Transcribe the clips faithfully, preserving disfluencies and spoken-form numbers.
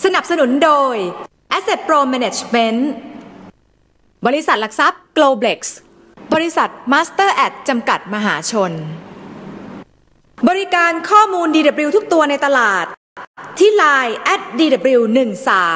สนับสนุนโดย Asset Pro Management บริษัทหลักทรัพย์ Globlex บริษัท Master Ad จำกัดมหาชนบริการข้อมูล ดี ดับเบิลยู ทุกตัวในตลาดที่ ไลน์ แอท ดี ดับเบิลยู หนึ่งสาม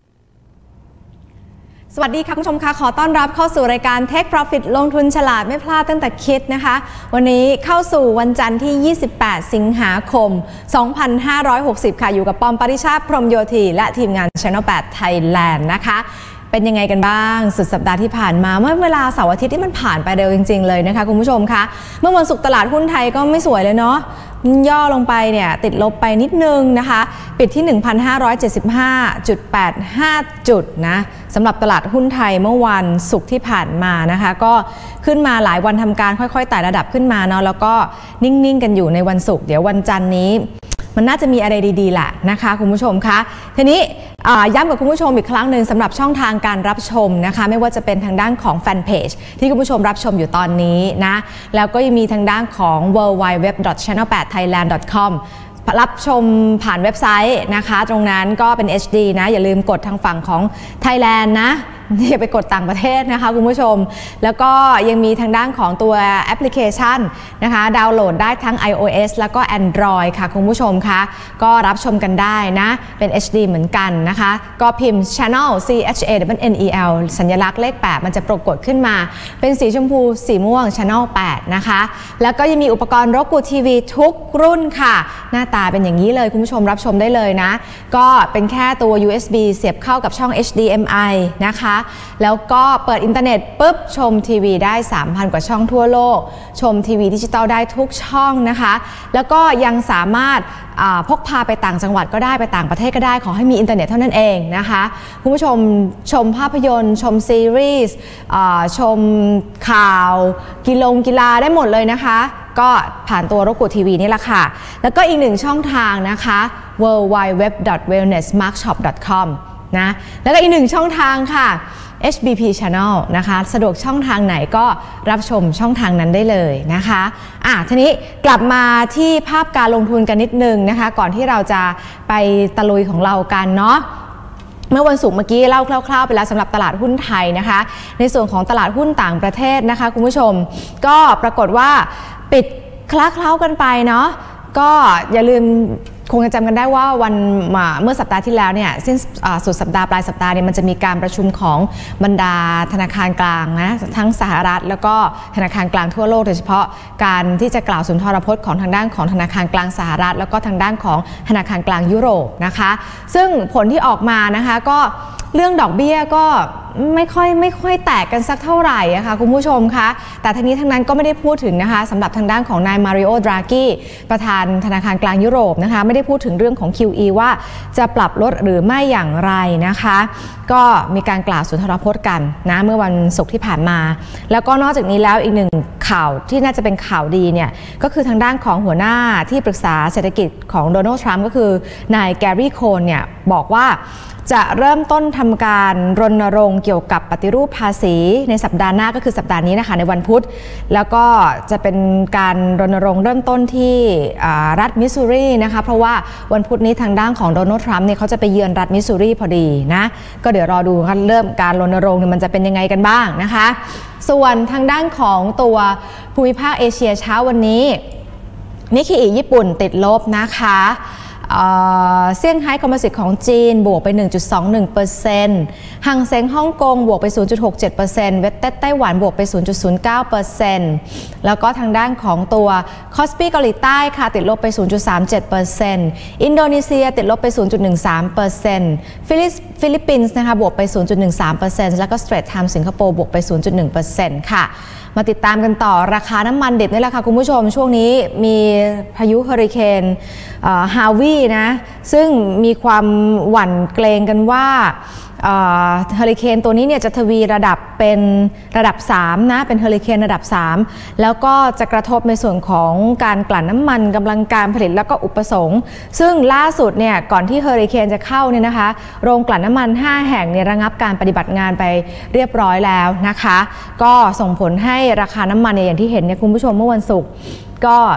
สวัสดีค่ะคุณผู้ชมค่ะขอต้อนรับเข้าสู่รายการ Take Profit ลงทุนฉลาดไม่พลาดตั้งแต่คิดนะคะวันนี้เข้าสู่วันจันทร์ที่ยี่สิบแปดสิงหาคมสองพันห้าร้อยหกสิบค่ะอยู่กับปอมปริชาติพรหมโยธีและทีมงาน Channel แปด Thailand นะคะเป็นยังไงกันบ้างสุดสัปดาห์ที่ผ่านมาเมื่อเวลาเสาร์อาทิตย์ที่มันผ่านไปเร็วจริงๆเลยนะคะคุณผู้ชมคะเมื่อวันศุกร์ตลาดหุ้นไทยก็ไม่สวยเลยเนาะย่อลงไปเนี่ยติดลบไปนิดนึงนะคะปิดที่ หนึ่งพันห้าร้อยเจ็ดสิบห้าจุดแปดห้า จุดนะสำหรับตลาดหุ้นไทยเมื่อวันศุกร์ที่ผ่านมานะคะก็ขึ้นมาหลายวันทำการค่อยๆไต่ระดับขึ้นมาเนาะแล้วก็นิ่งๆกันอยู่ในวันศุกร์เดี๋ยววันจันทร์นี้มันน่าจะมีอะไรดีๆแหละนะคะคุณผู้ชมคะทีนี้ย้ำกับคุณผู้ชมอีกครั้งหนึ่งสำหรับช่องทางการรับชมนะคะไม่ว่าจะเป็นทางด้านของแฟนเพจที่คุณผู้ชมรับชมอยู่ตอนนี้นะแล้วก็ยังมีทางด้านของ ดับเบิลยู ดับเบิลยู ดับเบิลยู ดอท แชนแนล แปด ไทยแลนด์ ดอท คอม รับชมผ่านเว็บไซต์นะคะตรงนั้นก็เป็น เอช ดี นะอย่าลืมกดทางฝั่งของ Thailand นะอย่าไปกดต่างประเทศนะคะคุณผู้ชมแล้วก็ยังมีทางด้านของตัวแอปพลิเคชันนะคะดาวน์โหลดได้ทั้ง ไอ โอ เอส แล้วก็ Android ค่ะคุณผู้ชมคะก็รับชมกันได้นะเป็น เอช ดี เหมือนกันนะคะก็พิมพ์ Channel ซี เอช เอ ดับเบิล เอ็น อี แอล สัญลักษณ์เลขแปดมันจะปรากฏขึ้นมาเป็นสีชมพูสีม่วง Channel แปดนะคะแล้วก็ยังมีอุปกรณ์ Roku ที วี ทุกรุ่นค่ะหน้าตาเป็นอย่างนี้เลยคุณผู้ชมรับชมได้เลยนะก็เป็นแค่ตัว ยู เอส บี เสียบเข้ากับช่อง เอช ดี เอ็ม ไอ นะคะแล้วก็เปิดอินเทอร์เน็ตปุ๊บชมทีวีได้ สามพัน กว่าช่องทั่วโลกชมทีวีดิจิตอลได้ทุกช่องนะคะแล้วก็ยังสามารถพกพาไปต่างจังหวัดก็ได้ไปต่างประเทศก็ได้ขอให้มีอินเทอร์เน็ตเท่านั้นเองนะคะคุณผู้ชมชมภาพยนตร์ชมซีรีส์ชมข่าวกีฬากีฬาได้หมดเลยนะคะก็ผ่านตัว Roku ที วี นี่แหละค่ะแล้วก็อีกหนึ่งช่องทางนะคะ ดับเบิลยู ดับเบิลยู ดับเบิลยู ดอท เวลเนส มาร์คช็อป ดอท คอม นะแล้วก็อีกหนึ่งช่องทางค่ะ เอช บี พี Channel นะคะสะดวกช่องทางไหนก็รับชมช่องทางนั้นได้เลยนะคะอ่ะทีนี้กลับมาที่ภาพการลงทุนกันนิดนึงนะคะก่อนที่เราจะไปตะลุยของเรากันเนาะเมื่อวันศุกร์เมื่อกี้เล่าคร่าวๆไปแล้วสำหรับตลาดหุ้นไทยนะคะในส่วนของตลาดหุ้นต่างประเทศนะคะคุณผู้ชมก็ปรากฏว่าปิดคล้าเคล้ากันไปเนาะก็อย่าลืมคงจะจำกันได้ว่าวันเมื่อสัปดาห์ที่แล้วเนี่ยสิ้นสุดสัปดาห์ปลายสัปดาห์เนี่ยมันจะมีการประชุมของบรรดาธนาคารกลางนะทั้งสหรัฐแล้วก็ธนาคารกลางทั่วโลกโดยเฉพาะการที่จะกล่าวสุนทรพจน์ของทางด้านของธนาคารกลางสหรัฐแล้วก็ทางด้านของธนาคารกลางยุโรปนะคะซึ่งผลที่ออกมานะคะก็เรื่องดอกเบี้ยก็ไม่ค่อยไม่ค่อยแตกกันสักเท่าไหร่อะค่ะคุณผู้ชมคะแต่ทั้งนี้ทั้งนั้นก็ไม่ได้พูดถึงนะคะสำหรับทางด้านของนายมาริโอ ดรากีประธานธนาคารกลางยุโรปนะคะไม่ได้พูดถึงเรื่องของ คิว อี ว่าจะปรับลดหรือไม่อย่างไรนะคะก็มีการกล่าวสุนทรพจน์กันนะเมื่อวันศุกร์ที่ผ่านมาแล้วก็นอกจากนี้แล้วอีกหนึ่งข่าวที่น่าจะเป็นข่าวดีเนี่ยก็คือทางด้านของหัวหน้าที่ปรึกษาเศรษฐกิจของโดนัลด์ทรัมป์ก็คือนายแกรี่โคนเนี่ยบอกว่าจะเริ่มต้นทำการรณรงค์เกี่ยวกับปฏิรูปภาษีในสัปดาห์หน้าก็คือสัปดาห์นี้นะคะในวันพุธแล้วก็จะเป็นการรณรงค์เริ่มต้นที่รัฐมิสซูรีนะคะเพราะว่าวันพุธนี้ทางด้านของโดนัลด์ทรัมป์เนี่ยเขาจะไปเยือนรัฐมิสซูรีพอดีนะก็เดี๋ยวรอดูกันเริ่มการรณรงค์มันจะเป็นยังไงกันบ้างนะคะส่วนทางด้านของตัวภูมิภาคเอเชียเช้าวันนี้นิกเกอิญี่ปุ่นติดลบนะคะเซี่ยงไฮ้คอมโพสิตของจีนบวกไป หนึ่งจุดสองหนึ่งเปอร์เซ็นต์ ฮังเซ็งฮ่องกงบวกไป ศูนย์จุดหกเจ็ดเปอร์เซ็นต์ เวสเต็ดไต้หวันบวกไป ศูนย์จุดศูนย์เก้าเปอร์เซ็นต์ แล้วก็ทางด้านของตัวคอสปีเกาหลีใต้ค่ะติดลบไป ศูนย์จุดสามเจ็ดเปอร์เซ็นต์ อินโดนีเซียติดลบไป ศูนย์จุดหนึ่งสามเปอร์เซ็นต์ ฟิลิปปินส์นะคะบวกไป ศูนย์จุดหนึ่งสามเปอร์เซ็นต์ แล้วก็สเตรทไทม์สิงคโปร์บวกไป ศูนย์จุดหนึ่งเปอร์เซ็นต์ ค่ะมาติดตามกันต่อราคาน้ำมันดิบนี่แหละค่ะคุณผู้ชมช่วงนี้มีพายุเฮอริเคนฮาวีนะซึ่งมีความหวั่นเกรงกันว่าเฮอริเคนตัวนี้เนี่ยจะทวีระดับเป็นระดับสามนะเป็นเฮอริเคนระดับสามแล้วก็จะกระทบในส่วนของการกลั่นน้ำมันกำลังการผลิตแล้วก็อุปสงค์ซึ่งล่าสุดเนี่ยก่อนที่เฮอริเคนจะเข้าเนี่ยนะคะโรงกลั่นน้ำมันห้าแห่งเนี่ยระงับการปฏิบัติงานไปเรียบร้อยแล้วนะคะก็ส่งผลให้ราคาน้ำมันเนี่ยอย่างที่เห็นเนี่ยคุณผู้ชมเมื่อวันศุกร์ก็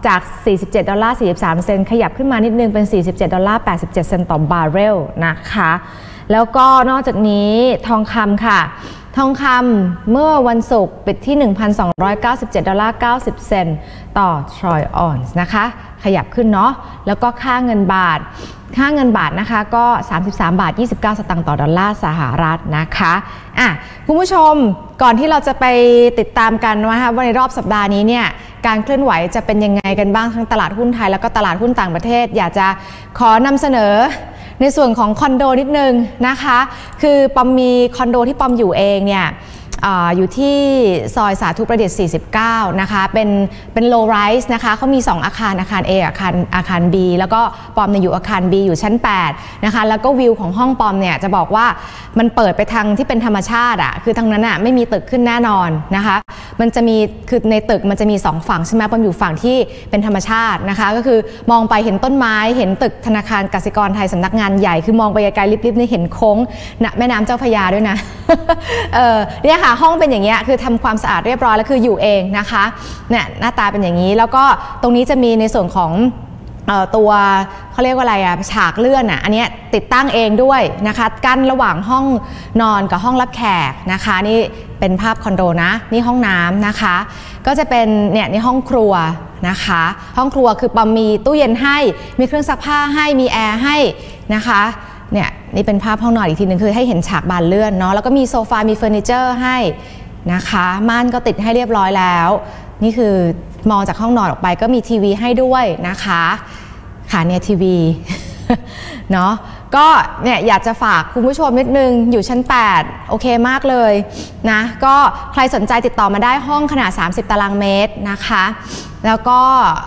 จากสี่สิบเจ็ดดอลลาร์สี่สิบสามเซนต์ขยับขึ้นมานิดนึงเป็นสี่สิบเจ็ดดอลลาร์แปดสิบเจ็ดเซนต์ต่อบาร์เรลนะคะแล้วก็นอกจากนี้ทองคำค่ะทองคำเมื่อวันศุกร์ปิดที่ หนึ่งพันสองร้อยเก้าสิบเจ็ดดอลลาร์เก้าสิบเซนต์ต่อทรอยออนซ์นะคะขยับขึ้นเนาะแล้วก็ค่าเงินบาทค่าเงินบาทนะคะก็สามสิบสามบาทยี่สิบเก้าสตางค์ต่อดอลลาร์สหรัฐนะคะอ่ะคุณผู้ชมก่อนที่เราจะไปติดตามกันนะคะว่าในรอบสัปดาห์นี้เนี่ยการเคลื่อนไหวจะเป็นยังไงกันบ้างทั้งตลาดหุ้นไทยแล้วก็ตลาดหุ้นต่างประเทศอยากจะขอนำเสนอในส่วนของคอนโดนิดนึงนะคะคือปอมมีคอนโดที่ปอมอยู่เองเนี่ยอ, อยู่ที่ซอยสาธุประดิษฐ์สี่สิบเก้านะคะเป็นเป็น low rise นะคะเขามีสองอาคารอาคาร A อาคารอาคาร B แล้วก็ปอมเนี่ยอยู่อาคาร B อยู่ชั้นแปดนะคะแล้วก็วิวของห้องปอมเนี่ยจะบอกว่ามันเปิดไปทางที่เป็นธรรมชาติอ่ะคือทางนั้นอ่ะไม่มีตึกขึ้นแน่นอนนะคะมันจะมีคือในตึกมันจะมีสองฝั่งใช่ไหมปอมอยู่ฝั่งที่เป็นธรรมชาตินะคะก็คือมองไปเห็นต้นไม้เห็นตึกธนาคารกสิกรไทยสำนักงานใหญ่คือมองไปไกลๆลิบๆนี่เห็นโค้งแม่น้ำเจ้าพระยาด้วยนะ เออเนี่ยค่ะห้องเป็นอย่างเงี้ยคือทำความสะอาดเรียบร้อยแล้วคืออยู่เองนะคะเนี่ยหน้าตาเป็นอย่างนี้แล้วก็ตรงนี้จะมีในส่วนของตัวเขาเรียกว่าอะไรอะฉากเลื่อนอะอันนี้ติดตั้งเองด้วยนะคะกั้นระหว่างห้องนอนกับห้องรับแขกนะคะนี่เป็นภาพคอนโดนะนี่ห้องน้ำนะคะก็จะเป็นเนี่ยนี่ห้องครัวนะคะห้องครัวคือปอมมีตู้เย็นให้มีเครื่องซักผ้าให้มีแอร์ให้นะคะเนี่ยนี่เป็นภาพห้องนอนอีกทีหนึ่งคือให้เห็นฉากบานเลื่อนเนาะแล้วก็มีโซฟามีเฟอร์นิเจอร์ให้นะคะม่านก็ติดให้เรียบร้อยแล้วนี่คือมองจากห้องนอนออกไปก็มีทีวีให้ด้วยนะคะค่ะเนี่ยทีวีเนาะก็เนี่ยอยากจะฝากคุณผู้ชมนิดนึงอยู่ชั้นแปดโอเคมากเลยนะก็ใครสนใจติดต่อมาได้ห้องขนาดสามสิบตารางเมตรนะคะแล้วก็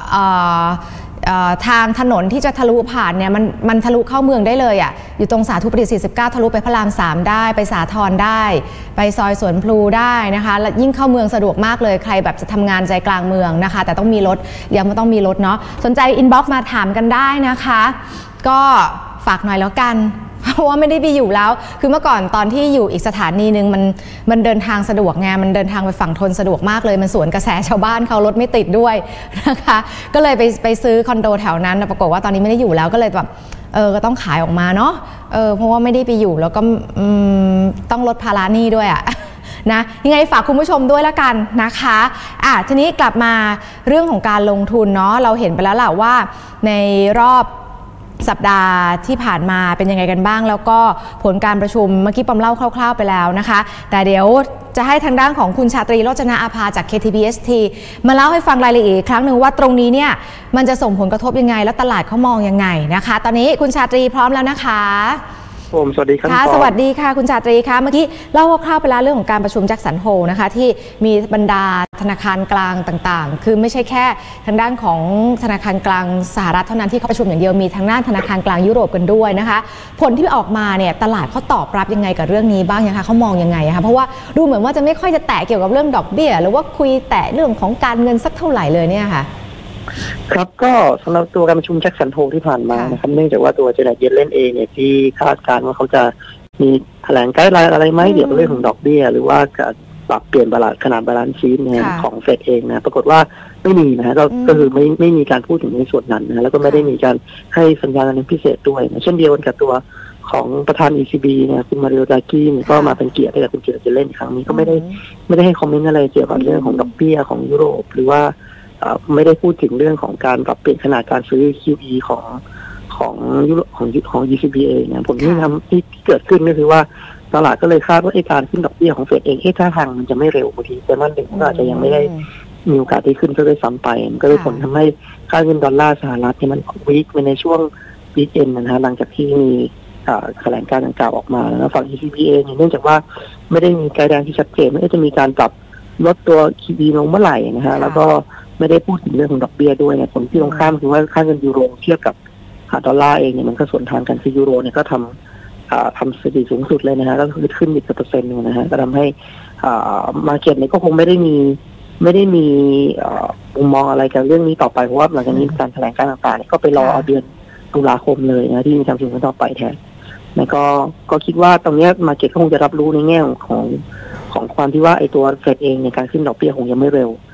ทางถนนที่จะทะลุผ่านเนี่ยมันมันทะลุเข้าเมืองได้เลยอ่ะอยู่ตรงสาธุประดิษฐ์สี่สิบเก้าทะลุไปพระรามสามได้ไปสาทรได้ไปซอยสวนพลูได้นะคะและยิ่งเข้าเมืองสะดวกมากเลยใครแบบจะทำงานใจกลางเมืองนะคะแต่ต้องมีรถยังไม่ต้องมีรถเนาะสนใจอินบ็อกซ์มาถามกันได้นะคะก็ฝากหน่อยแล้วกันเพราะว่าไม่ได้ไปอยู่แล้วคือเมื่อก่อนตอนที่อยู่อีกสถานีหนึ่งมันมันเดินทางสะดวกไงมันเดินทางไปฝั่งทนสะดวกมากเลยมันสวนกระแสชาวบ้านเขารถไม่ติดด้วยนะคะก็เลยไปไปซื้อคอนโดแถวนั้นปรากฏว่าตอนนี้ไม่ได้อยู่แล้วก็เลยแบบเออก็ต้องขายออกมาเนาะเออเพราะว่าไม่ได้ไปอยู่แล้วก็ต้องลดภาระหนี้ด้วยอะนะยังไงฝากคุณผู้ชมด้วยละกันนะคะอ่ะทีนี้กลับมาเรื่องของการลงทุนเนาะเราเห็นไปแล้วแหละว่าในรอบสัปดาห์ที่ผ่านมาเป็นยังไงกันบ้างแล้วก็ผลการประชุมเมื่อกี้ปอมเล่าคร่าวๆไปแล้วนะคะแต่เดี๋ยวจะให้ทางด้านของคุณชาตรีโรจนาอาภาจาก เค ที บี เอส ที มาเล่าให้ฟังรายละเอียดอีกครั้งหนึ่งว่าตรงนี้เนี่ยมันจะส่งผลกระทบยังไงแล้วตลาดเขามองยังไงนะคะตอนนี้คุณชาตรีพร้อมแล้วนะคะผมสวัสดีครับค่ะสวัสดีค่ะคุณชาตรีคะเมื่อกี้เล่าคร่าวๆไปแล้วเรื่องของการประชุมแจ็คสันโฮลนะคะที่มีบรรดาธนาคารกลางต่างๆคือไม่ใช่แค่ทางด้านของธนาคารกลางสหรัฐเท่านั้นที่เขาประชุมอย่างเดียวมีทางด้านธนาคารกลางยุโรปกันด้วยนะคะผลที่ออกมาเนี่ยตลาดเขาตอบรับยังไงกับเรื่องนี้บ้างนะคะเขามองยังไงคะเพราะว่าดูเหมือนว่าจะไม่ค่อยจะแตะเกี่ยวกับเรื่องดอกเบี้ยหรือว่าคุยแตะเรื่องของการเงินสักเท่าไหร่เลยเนี่ยค่ะครับก็สำหรับตัวการประชุมแจ็คสันโฮลที่ผ่านมานะครับเนื่องจากว่าตัวเจเน็ตเยเลนเองเนี่ยที่คาดการณ์ว่าเขาจะมีแถลงไกด์ไลน์อะไรไหมเกี่ยวกับเรื่องของดอกเบี้ยหรือว่าการปรับเปลี่ยนบาลานซ์ขนาดบาลานซ์ชีทเนี่ยของเฟดเองนะปรากฏว่าไม่มีนะฮะก็ก็คือไม่ไม่มีการพูดถึงในส่วนนั้นนะแล้วก็ไม่ได้มีการให้สัญญาณอะไรพิเศษด้วยนะเช่นเดียวกันกับตัวของประธาน อี ซี บี เนี่ยคุณมาริโอ ดรากีก็มาเป็นเกียรติให้กับคุณเจเน็ตเยเลนครั้งนี้ก็ไม่ได้ไม่ได้ให้คอมเมนต์อะไรเกี่ยวกับเรื่องของดอกเบี้ยของยุโรปหรือว่าไม่ได้พูดถึงเรื่องของการปรับเปลี่ยนขนาดการซื้อ คิว อี ของของยุโรปของของ อี ซี บี เองเนี่ยผมที่ทำที่เกิดขึ้นก็คือว่าตลาดก็เลยคาดว่าไอ้การขึ้นดอกเบี้ยของเฟดเองเอ๊ะท่าทางมันจะไม่เร็วบางทีแต่มันเด็กก็อาจจะยังไม่ได้มีโอกาสที่ขึ้นเพื่อได้ซ้ำไปมันก็เลยผลทำให้ค่าเงินดอลลาร์สหรัฐเนี่ยมันวีคในช่วงวีคเอ็นนะฮะหลังจากที่มีแถลงการดังกล่าวออกมาแล้วฝั่ง อี ซี บี เองเนื่องจากว่าไม่ได้มีไกด์ไลน์ที่ชัดเจนว่าจะมีการปรับลดตัว คิว อี ลงเมื่อไหร่นะฮะแล้วก็ไม่ได้พูดถึงเรื่องของดอกเบี้ยด้วยเนี่ยผลที่ตรงข้ามคือว่าค่าเงินยูโรเทียบกับดอลลาร์เองเนี่ยมันก็ส่วนทางกันคือยูโรเนี่ยก็ทำทำสถิติสูงสุดเลยนะฮะก็คือขึ้นอีกเปอร์เซ็นต์นึงนะฮะก็ทำให้มาร์เก็ตเนี่ยก็คงไม่ได้มีไม่ได้มีมุมมองอะไรกับเรื่องนี้ต่อไปเพราะว่าหลังจากนี้การแถลงการต่างๆก็ไปรอเดือนตุลาคมเลยนะที่มีการประชุมกันต่อไปแทนแล้วก็ก็คิดว่าตรงนี้มาร์เก็ตก็คงจะรับรู้ในแง่ของของความที่ว่าไอ้ตัวเฟดเองในการขึ้นดอกเบี้ยคงยังไม่เร็ว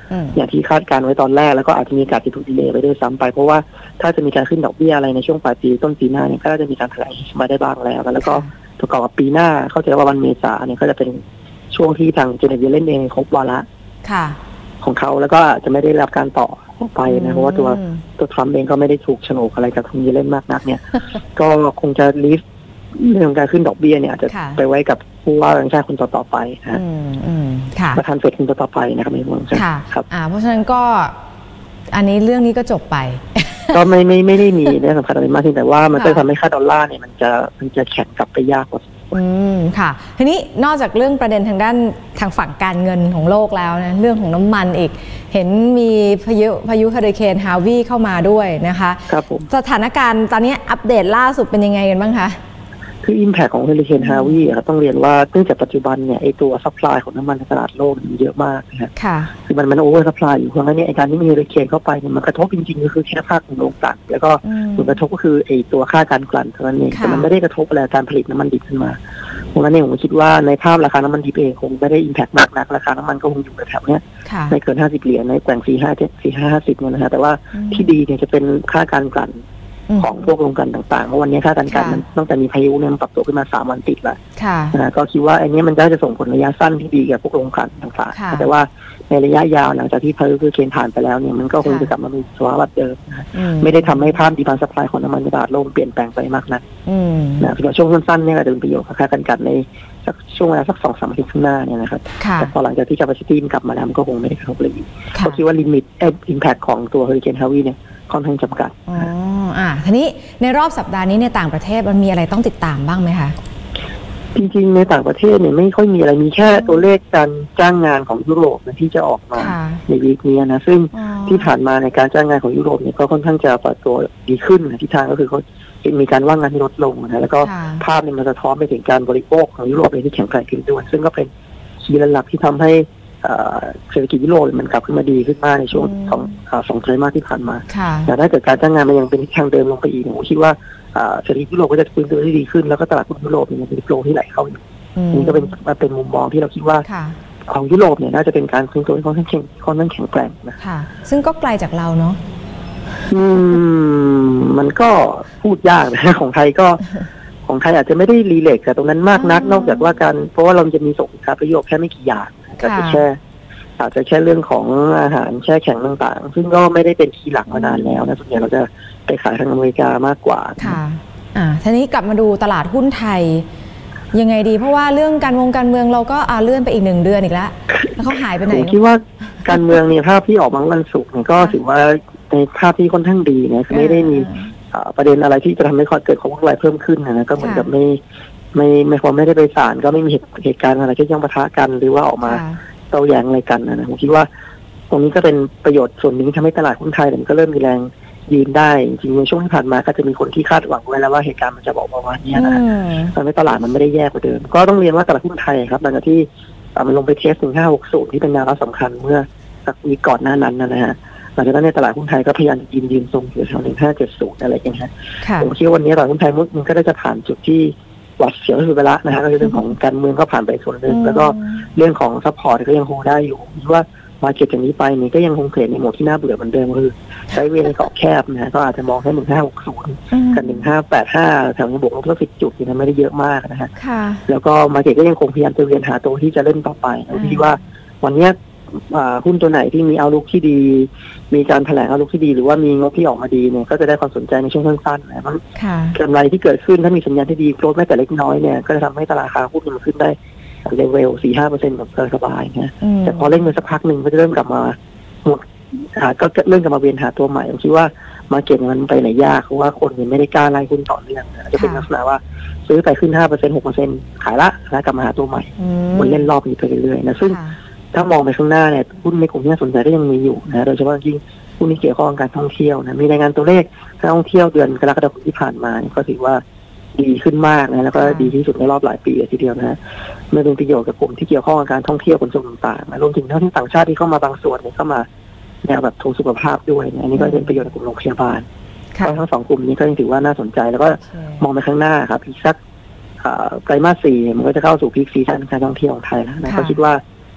อย่างที่คาดการไว้ตอนแรกแล้วก็อาจจะมีการติดถูกดีเลย์ไปด้วยซ้ำไปเพราะว่าถ้าจะมีการขึ้นดอกเบี้ยอะไรในช่วงปลายปีต้นปีหน้าเนี่ยก็จะมีการแถลงมาได้บ้างแล้วแล้วก็ประกอบกับปีหน้าเข้าใจว่าวันเมษาเนี่ยก็จะเป็นช่วงที่ทางเจเน็ตเยเลนเองครบวาระของเขาแล้วก็จะไม่ได้รับการต่อไปนะเพราะว่าตัวตัวทรัมป์เองก็ไม่ได้ถูกโฉนกอะไรกับทางเยเลนมากนักเนี่ยก็คงจะลีฟเรื่องการขึ้นดอกเบี้ยเนี่ยอาจจะไปไว้กับผู้ว่าการชาติคนต่อๆไปนะประธานเฟดคนต่อๆไปนะครับในเมืองค่ะครับเพราะฉะนั้นก็อันนี้เรื่องนี้ก็จบไปก็ไม่ไม่ไม่ได้มีเรื่องสำคัญอะไรมากแต่ว่ามันจะทำให้ค่าดอลลาร์เนี่ยมันจะมันจะแข็งกลับไปยากกว่าอืมค่ะทีนี้นอกจากเรื่องประเด็นทางด้านทางฝั่งการเงินของโลกแล้วนะเรื่องของน้ำมันอีกเห็นมีพายุพายุเฮอริเคนฮาวีเข้ามาด้วยนะคะครับผมสถานการณ์ตอนนี้อัปเดตล่าสุดเป็นยังไงกันบ้างคะคือ impact ของเฮอริเคนฮาวีครับต้องเรียนว่าเนื่องจากปัจจุบันเนี่ยไอตัวซัพพลายของน้ำมันในตลาดโลกมันเยอะมากนะฮะคือมันมันโอเวอร์ซัพพลายอยู่เพราะงั้นเนี่ยไอการที่มีเฮอริเคนเข้าไปเนี่ยมันกระทบจริงๆก็คือแค่ภาคของโรงกลั่นแล้วก็ผลกระทบก็คือไอตัวค่าการกลั่นเท่านั้นเองแต่มันไม่ได้กระทบอะไรการผลิตน้ำมันดิบขึ้นมาเพราะงั้นเนี่ยผมคิดว่าในภาพราคาน้ำมันดิบเองคงไม่ได้ impact มากนักราคาน้ำมันก็คงอยู่แถวๆนี้ไม่เกินห้าสิบเหรียญในแกว่งสี่ห้าเจ็ดสี่ห้าห้าสิบเนี่ยนะฮะแต่ว่าที่ดีเนี่ยจะเป็นค่าการกลั่นของพวกโรงกลั่นต่างๆเพราะวันนี้ค่าการกลั่นมันตั้งแต่มีพายุเนี่ยมันปรับตัวขึ้นมาสามวันติดแล้วนะก็คิดว่าอันนี้มันจะส่งผลระยะสั้นที่ดีกับพวกโรงกลั่นต่างๆแต่ว่าในระยะยาวหลังจากที่พายุเคนผ่านไปแล้วเนี่ยมันก็คงจะกลับมามีสภาวะเดิมนะไม่ได้ทำให้ภาพดีมานด์ซัพพลายของน้ำมันในตลาดโลกเปลี่ยนแปลงไปมากนักนะสำหรับช่วงสั้นๆเนี่ยจะเป็นประโยชน์กับค่าการกลั่นในสักช่วงเวลาสักสองสามอาทิตย์ข้างหน้าเนี่ยนะครับแต่พอหลังจากที่ capacity กลับมาแล้วมันก็คงไม่ได้กระทบเลยก็คิดว่าลิมิตเอ่อ impact ของตัวเฮอริเคนฮาวีเนี่ยค่อนข้างจำกัดอ๋ออ่าทีนี้ในรอบสัปดาห์นี้ในต่างประเทศมันมีอะไรต้องติดตามบ้างไหมคะจริงๆในต่างประเทศเนี่ยไม่ค่อยมีอะไรมีแค่ตัวเลขการจ้างงานของยุโรปนะที่จะออกมาในวีคนี้นะซึ่งที่ผ่านมาในการจ้างงานของยุโรปเนี่ยก็ค่อนข้างจะปรับตัวดีขึ้นนะทิศทางก็คือเขามีการว่างงานที่ลดลงนะแล้วก็ภาพเนี่ยมันสะท้อนไปถึงการบริโภคของยุโรปเองที่แข็งแกร่งขึ้นด้วยซึ่งก็เป็นคีย์หลักที่ทำให้เศรษฐกิจยุโรปมันกลับขึ้นมาดีขึ้นมากในช่วงสองสองไตรมาสที่ผ่านมาแต่ถ้าเกิดการจ้างงานมันยังเป็นทิศทางเดิมลงไปอีกผมคิดว่าเศรษฐกิจยุโรปก็จะฟื้นตัวได้ดีขึ้นแล้วก็ตลาดหุ้นยุโรปเนี่ยเป็นโฟลว์ที่ไหลเข้าอยู่นี่ก็เป็นเป็นมุมมองที่เราคิดว่าของยุโรปเนี่ยน่าจะเป็นการฟื้นตัวที่ค่อนข้างแข็งค่อนข้างแข็งแกร่งนะค่ะซึ่งก็ไกลจากเราเนาะอืมมันก็พูดยากนะของไทยก็ของไทยอาจจะไม่ได้รีเลทกับตรงนั้นมากนักนอกจากว่าการเพราะว่าเราจะมีส่งสินค้าประโยชน์แค่ไม่กี่อย่างก็จะแค่อาจจะแค่เรื่องของอาหารแช่แข็งต่างๆซึ่งก็ไม่ได้เป็นคีย์หลักมานานแล้วนะส่วนใหญ่เราจะไปขายทางอเมริกามากกว่าค่ะอ่าทีนี้กลับมาดูตลาดหุ้นไทยยังไงดีเพราะว่าเรื่องการวงการเมืองเราก็อาเลื่อนไปอีกหนึ่งเดือนอีกแล้วแล้วเขาหายไปไหนผมคิดว่าการเมืองเนี่ยภาพที่ออกมาวันศุกร์เนี่ยก็ถือว่าในภาพที่ค่อนข้างดีนะไม่ได้มีประเด็นอะไรที่จะทำให้เกิดความวุ่นวายเพิ่มขึ้นนะก็เหมือนกับไม่ไม่ไม่ความไม่ได้ไปศาลก็ไม่มีเหตุการณ์อะไรที่ยังปะทะกันหรือว่าออกมาโต้แย้งอะไรกันนะผมคิดว่าตรงนี้ก็เป็นประโยชน์ส่วนหนึ่งทำให้ตลาดหุ้นไทยมันก็เริ่มมีแรงยืนได้จริงๆในช่วงที่ผ่านมาก็จะมีคนที่คาดหวังไว้แล้วว่าเหตุการณ์มันจะบอกประมาณนี้นะทำให้ตลาดมันไม่ได้แย่กว่าเดิมก็ต้องเรียนว่าตลาดหุ้นไทยครับหลังจากที่มันลงไปเทสหนึ่งห้าหกศูนย์ที่เป็นแนวรับสำคัญเมื่อสักวีก่อนหน้านั้นนะฮะหลังจากนั้นในตลาดหุ้นไทยก็พยายามยืนยืนทรงอยู่แถวหนึ่งห้าเจ็ดศูนย์อะไรอย่างเงี้ยผมคิดว่าวันนี้ตลาดหุ้นไทยมันก็ได้จะผ่านจุดที่หวัดเสียวที่สุดไปแล้วนะฮะก็คือเรื่องของการเมืองก็ผ่านไปส่วนหนึ่งแล้วก็เรื่องของซัพพอร์ตก็ยังโฮได้อยู่คิดว่ามาเก็ตจากนี้ไปนี่ก็ยังคงเทรดในโหมดที่น่าเบื่อเหมือนเดิมคือใช้เวลาเกาะแคบนะก็อาจจะมองแค่หนึ่งห้าหกศูนย์กับหนึ่งห้าแปดห้าแถวนี้บวกลบสักสิบจุดนี่นะไม่ได้เยอะมากนะฮะแล้วก็มาเก็ตก็ยังคงพยายามจะเวียนหาตัวที่จะเล่นต่อไปคิดว่าวันนี้หุ้นตัวไหนที่มีเอาลุกที่ดีมีการแถลงเอาลุกที่ดีหรือว่ามีงบที่ออกมาดีเนี่ยก็จะได้ความสนใจในช่วงสั้นๆนะมันกำไรที่เกิดขึ้นถ้ามีสัญญาณที่ดีโกรธแม้แต่เล็กน้อยเนี่ยก็จะทำให้ตลาดราคาหุ้นมันขึ้นได้เลเวล สี่ถึงห้าเปอร์เซ็นต์ แบบสบายๆนะแต่พอเล่นไปสักพักหนึ่งก็จะเริ่มกลับมาหมดก็เริ่มกลับมาเวียนหาตัวใหม่ผมคิดว่ามาเก็ตมันไปไหนยากเพราะว่าคนยังไม่ได้กล้าไล่หุ้นต่อเนื่องจะเป็นลักษณะว่าซื้อไปขึ้น ห้าเปอร์เซ็นต์ หกเปอร์เซ็นต์ ขายละแล้วกลับมาหาตัวใหม่วนเล่นรอบนี้ไปเรื่อยๆนะซึ่งถ้ามองไปข้างหน้าเนี่ยหุ้นในกลุ่มที่น่าสนใจก็ยังมีอยู่นะโดยเฉพาะยิ่งหุ้นที่เกี่ยวข้องกับการท่องเที่ยวนะมีรายงานตัวเลขการท่องเที่ยวเดือนกรกฎาคมที่ผ่านมาก็ถือว่าดีขึ้นมากนะแล้วก็ดีที่สุดในรอบหลายปีเลยทีเดียวนะฮะมันเป็นประโยชน์กับกลุ่มที่เกี่ยวข้องกับการท่องเที่ยวขนส่งต่างๆรวมถึงนักท่องเที่ยวต่างชาติที่เข้ามาบางส่วนเนี่ยเข้ามาแนวแบบทูสุขภาพด้วยอันนี้ก็เป็นประโยชน์กับกลุ่มโรงพยาบาลก็ทั้งสองกลุ่มนี้ก็ยังถือว่าน่าสนใจแล้วก็มองไปข้างหน้าครับอีกสักไตรมาสสี่มันก็จะเข้าสู่พีคซีซั่นการท่องเที่ยวของไทยแล้วนะก็คิดว่า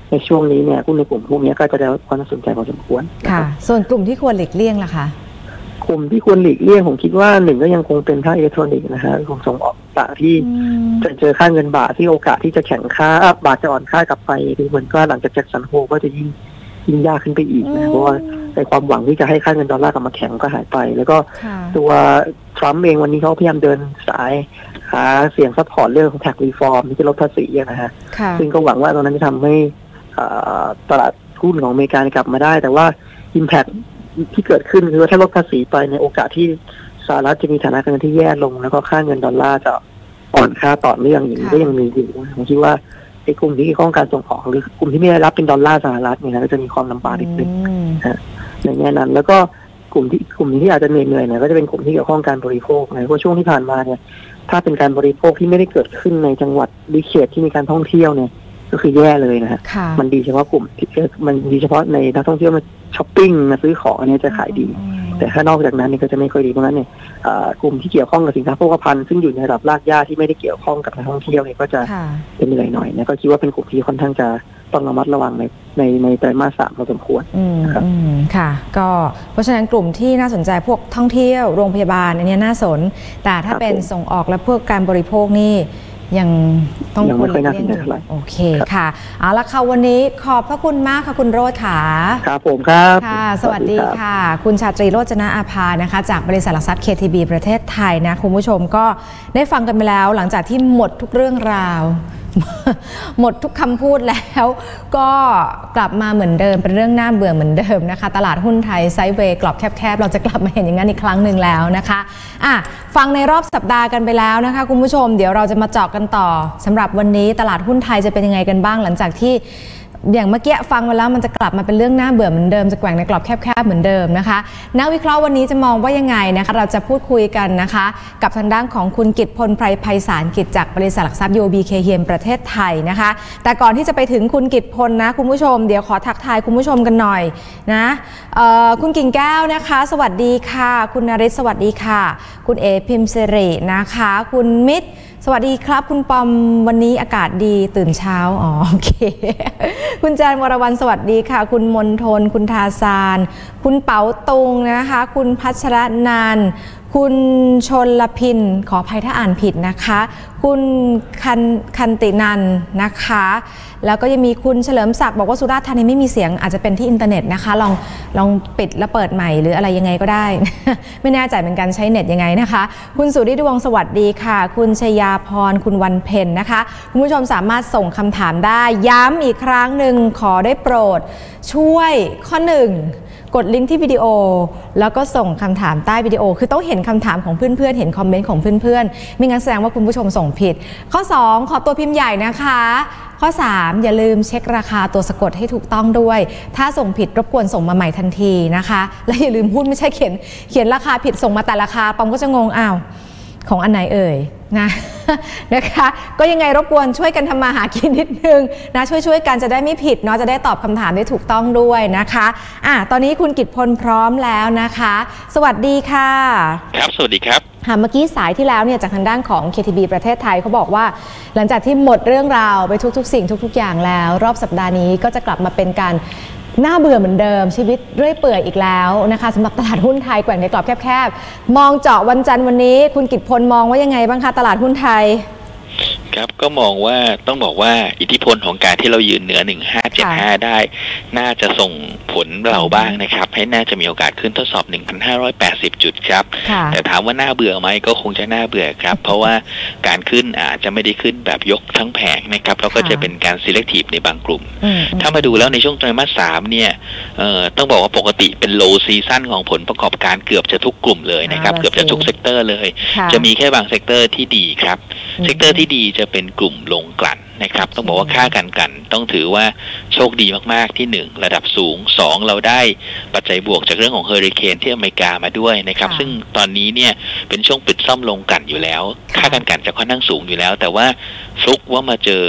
ในช่วงนี้เนี่ยหุ้นในกลุ่มพวกนี้ก็จะได้รับความสนใจพอสมควรค่ะส่วนกลุ่มที่ควรหลีกเลี่ยงล่ะคะกลุ่มที่ควรหลีกเลี่ยงผมคิดว่าหนึ่งก็ยังคงเป็นภาคอิเล็กทรอนิกส์นะฮะคงส่งออกต่างที่จะเจอค่าเงินบาทที่โอกาสที่จะแข็งค่าบาทจะอ่อนค่ากลับไปดูเหมือนก็หลังจากแจ็คสันโฮก็จะยิ่งยิ่งยากขึ้นไปอีกนะเพราะว่าในความหวังที่จะให้ค่าเงินดอลลาร์กลับมาแข็งก็หายไปแล้วก็ตัวทรัมป์เองวันนี้เขาพยายามเดินสายหาเสียงซัพพอร์ตเรื่องของแท็กรีฟอร์มที่จะลดภาษีนะฮะซึ่งก็หวังว่าตรงนั้นจะทำให้ตลาดหุ้นของอเมริกากลับมาได้แต่ว่า impact ที่เกิดขึ้นคือว่าถ้าลดภาษีไปในโอกาสที่สหรัฐจะมีฐานะการเงินที่แย่ลงแล้วก็ค่าเงินดอลลาร์จะอ่อนค่าต่อเนื่องอย่างนี้ก็ยังมีอยู่ผมคิดว่าไอ้กลุ่มที่เกี่ยวข้องการส่งออกหรือกลุ่มที่ไม่ได้รับเป็นดอลลาร์สหรัฐเนี่ยก็จะมีความลำบากนิดนึงนะในแง่นั้นแล้วก็กลุ่มที่กลุ่มที่อาจจะเหนื่อยๆเนี่ยก็จะเป็นกลุ่มที่เกี่ยวข้องการบริโภคนะเพราะช่วงที่ผ่านมาเนี่ยถ้าเป็นการบริโภคที่ไม่ได้เกิดขึ้นในจังหวัดหรือเขตที่มีการท่องเที่ยวเนี่ยก็คือแย่เลยนะฮะมันดีเฉพาะกลุ่มที่มันดีเฉพาะในนักท่องเที่ยวมาช้อปปิ้งมาซื้อของอันนี้จะขายดีแต่ถ้านอกจากนั้นนี่ก็จะไม่ค่อยดีเพราะงั้นเนี่ยกลุ่มที่เกี่ยวข้องกับสินค้าโภคภัณฑ์ซึ่งอยู่ในระดับรากหญ้าที่ไม่ได้เกี่ยวข้องกับนักท่องเที่ยวเนี่ยก็จะเป็นเหนื่อยหน่อยนะก็คิดว่าเป็นกลุ่มที่ค่อนข้างจะต้องระมัดระวังในในในไตรมาสสามพอสมควรครับค่ะก็เพราะฉะนั้นกลุ่มที่น่าสนใจพวกท่องเที่ยวโรงพยาบาลอันนี้น่าสนแต่ถ้าเป็นส่งออกและพวกการบริโภคนี่ยังต้องควรเลี่ยงอยู่โอเคค่ะเอาละค่ะวันนี้ขอบพระคุณมากค่ะคุณโรจน์ค่ะครับผมครับค่ะสวัสดีค่ะคุณชาตรีโรจนะอาภานะคะจากบริษัทหลักทรัพย์ เค ที บี ประเทศไทยนะคุณผู้ชมก็ได้ฟังกันไปแล้วหลังจากที่หมดทุกเรื่องราวหมดทุกคำพูดแล้วก็กลับมาเหมือนเดิมเป็นเรื่องน่าเบื่อเหมือนเดิมนะคะตลาดหุ้นไทยไซด์เวย์กรอบแคบๆเราจะกลับมาเห็นอย่างนั้นอีกครั้งหนึ่งแล้วนะคะอ่ะฟังในรอบสัปดาห์กันไปแล้วนะคะคุณผู้ชมเดี๋ยวเราจะมาเจาะกันต่อสำหรับวันนี้ตลาดหุ้นไทยจะเป็นยังไงกันบ้างหลังจากที่อย่างเมื่อกี้ฟังมาแล้วมันจะกลับมาเป็นเรื่องน่าเบื่อเหมือนเดิมจะแกว่งในกรอบแคบๆเหมือนเดิมนะคะนักวิเคราะห์วันนี้จะมองว่ายังไงนะคะเราจะพูดคุยกันนะคะกับทางด้านของคุณกิตพลไพรไพศาลกิจจากบริษัทหลักทรัพย์ ยู โอ บี เค เอ เอ็ม ประเทศไทยนะคะแต่ก่อนที่จะไปถึงคุณกิตพลนะคุณผู้ชมเดี๋ยวขอทักทายคุณผู้ชมกันหน่อยนะคุณกิ่งแก้วนะคะสวัสดีค่ะคุณนริศสวัสดีค่ะคุณเอพิมพ์สิรินะคะคุณมิตรสวัสดีครับคุณปอมวันนี้อากาศดีตื่นเช้าอ๋อโอเคคุณแจนวรวรรณสวัสดีค่ะคุณมนทนคุณทาซานคุณเป๋าตุงนะคะคุณพัชรนันท์คุณชนลพินขออภัยถ้าอ่านผิดนะคะคุณคันคันตินันนะคะแล้วก็ยังมีคุณเฉลิมศักดิ์บอกว่าสุราษฎร์ธานีไม่มีเสียงอาจจะเป็นที่อินเทอร์เน็ตนะคะลองลองปิดแล้วเปิดใหม่หรืออะไรยังไงก็ได้ ไม่แน่ใจเหมือนกันใช้เน็ตยังไงนะคะคุณสุริดวงสวัสดีค่ะคุณชยาพรคุณวันเพ็ญนะคะคุณผู้ชมสามารถส่งคำถามได้ย้ำอีกครั้งหนึ่งขอได้โปรดช่วยข้อหนึ่งกดลิงก์ที่วิดีโอแล้วก็ส่งคำถามใต้วิดีโอคือต้องเห็นคำถามของเพื่อนๆเห็นคอมเมนต์ของเพื่อนๆไม่งั้นแสดงว่าคุณผู้ชมส่งผิดข้อสองขอตัวพิมพ์ใหญ่นะคะข้อสามอย่าลืมเช็คราคาตัวสะกดให้ถูกต้องด้วยถ้าส่งผิดรบกวนส่งมาใหม่ทันทีนะคะและอย่าลืมหุ้นไม่ใช่เขียนเขียนราคาผิดส่งมาแต่ราคาปอมก็จะงงอ้าวของอันไหนเอ่ยนะนะคะก็ยังไงรบกวนช่วยกันทำมาหากินนิดนึงนะช่วยช่วยกันจะได้ไม่ผิดเนาะจะได้ตอบคำถามได้ถูกต้องด้วยนะคะอ่ะตอนนี้คุณกิตพลพร้อมแล้วนะคะสวัสดีค่ะครับสวัสดีครับค่ะเมื่อกี้สายที่แล้วเนี่ยจากทางด้านของ เค ที บี ประเทศไทยเขาบอกว่าหลังจากที่หมดเรื่องราวไปทุกๆสิ่งทุกๆอย่างแล้วรอบสัปดาห์นี้ก็จะกลับมาเป็นการน่าเบื่อเหมือนเดิมชีวิตเรื่อยเปื่อยอีกแล้วนะคะสำหรับตลาดหุ้นไทยแกว่งในกรอบแคบๆมองเจาะวันจันทร์วันนี้คุณกิตพลมองว่ายังไงบ้างคะตลาดหุ้นไทยครับก็มองว่าต้องบอกว่าอิทธิพลของการที่เรายืนเหนือหนึ่งห้าเจ็ดห้าได้น่าจะส่งผลเราบ้างนะครับให้น่าจะมีโอกาสขึ้นทดสอบ หนึ่งพันห้าร้อยแปดสิบ จุดครับแต่ถามว่าน่าเบื่อไหมก็คงจะน่าเบื่อครับเพราะว่าการขึ้นอาจจะไม่ได้ขึ้นแบบยกทั้งแผงนะครับแล้วก็จะเป็นการ selective ในบางกลุ่มถ้ามาดูแล้วในช่วงไตรมาสสามเนี่ยเอ่อต้องบอกว่าปกติเป็น low season ของผลประกอบการเกือบจะทุกกลุ่มเลยนะครับเกือบจะทุกเซกเตอร์เลยจะมีแค่บางเซกเตอร์ที่ดีครับเซกเตอร์ที่ดีจะเป็นกลุ่มลงกลั่นนะครับต้องบอกว่าค่าการกลั่นต้องถือว่าโชคดีมากๆที่หนึ่งระดับสูงสองเราได้ปัจจัยบวกจากเรื่องของเฮอริเคนที่อเมริกามาด้วยนะครับซึ่งตอนนี้เนี่ยเป็นช่วงปิดซ่อมลงกลั่นอยู่แล้วค่าการกลั่นจะค่อนข้างสูงอยู่แล้วแต่ว่าฟลุกว่ามาเจอ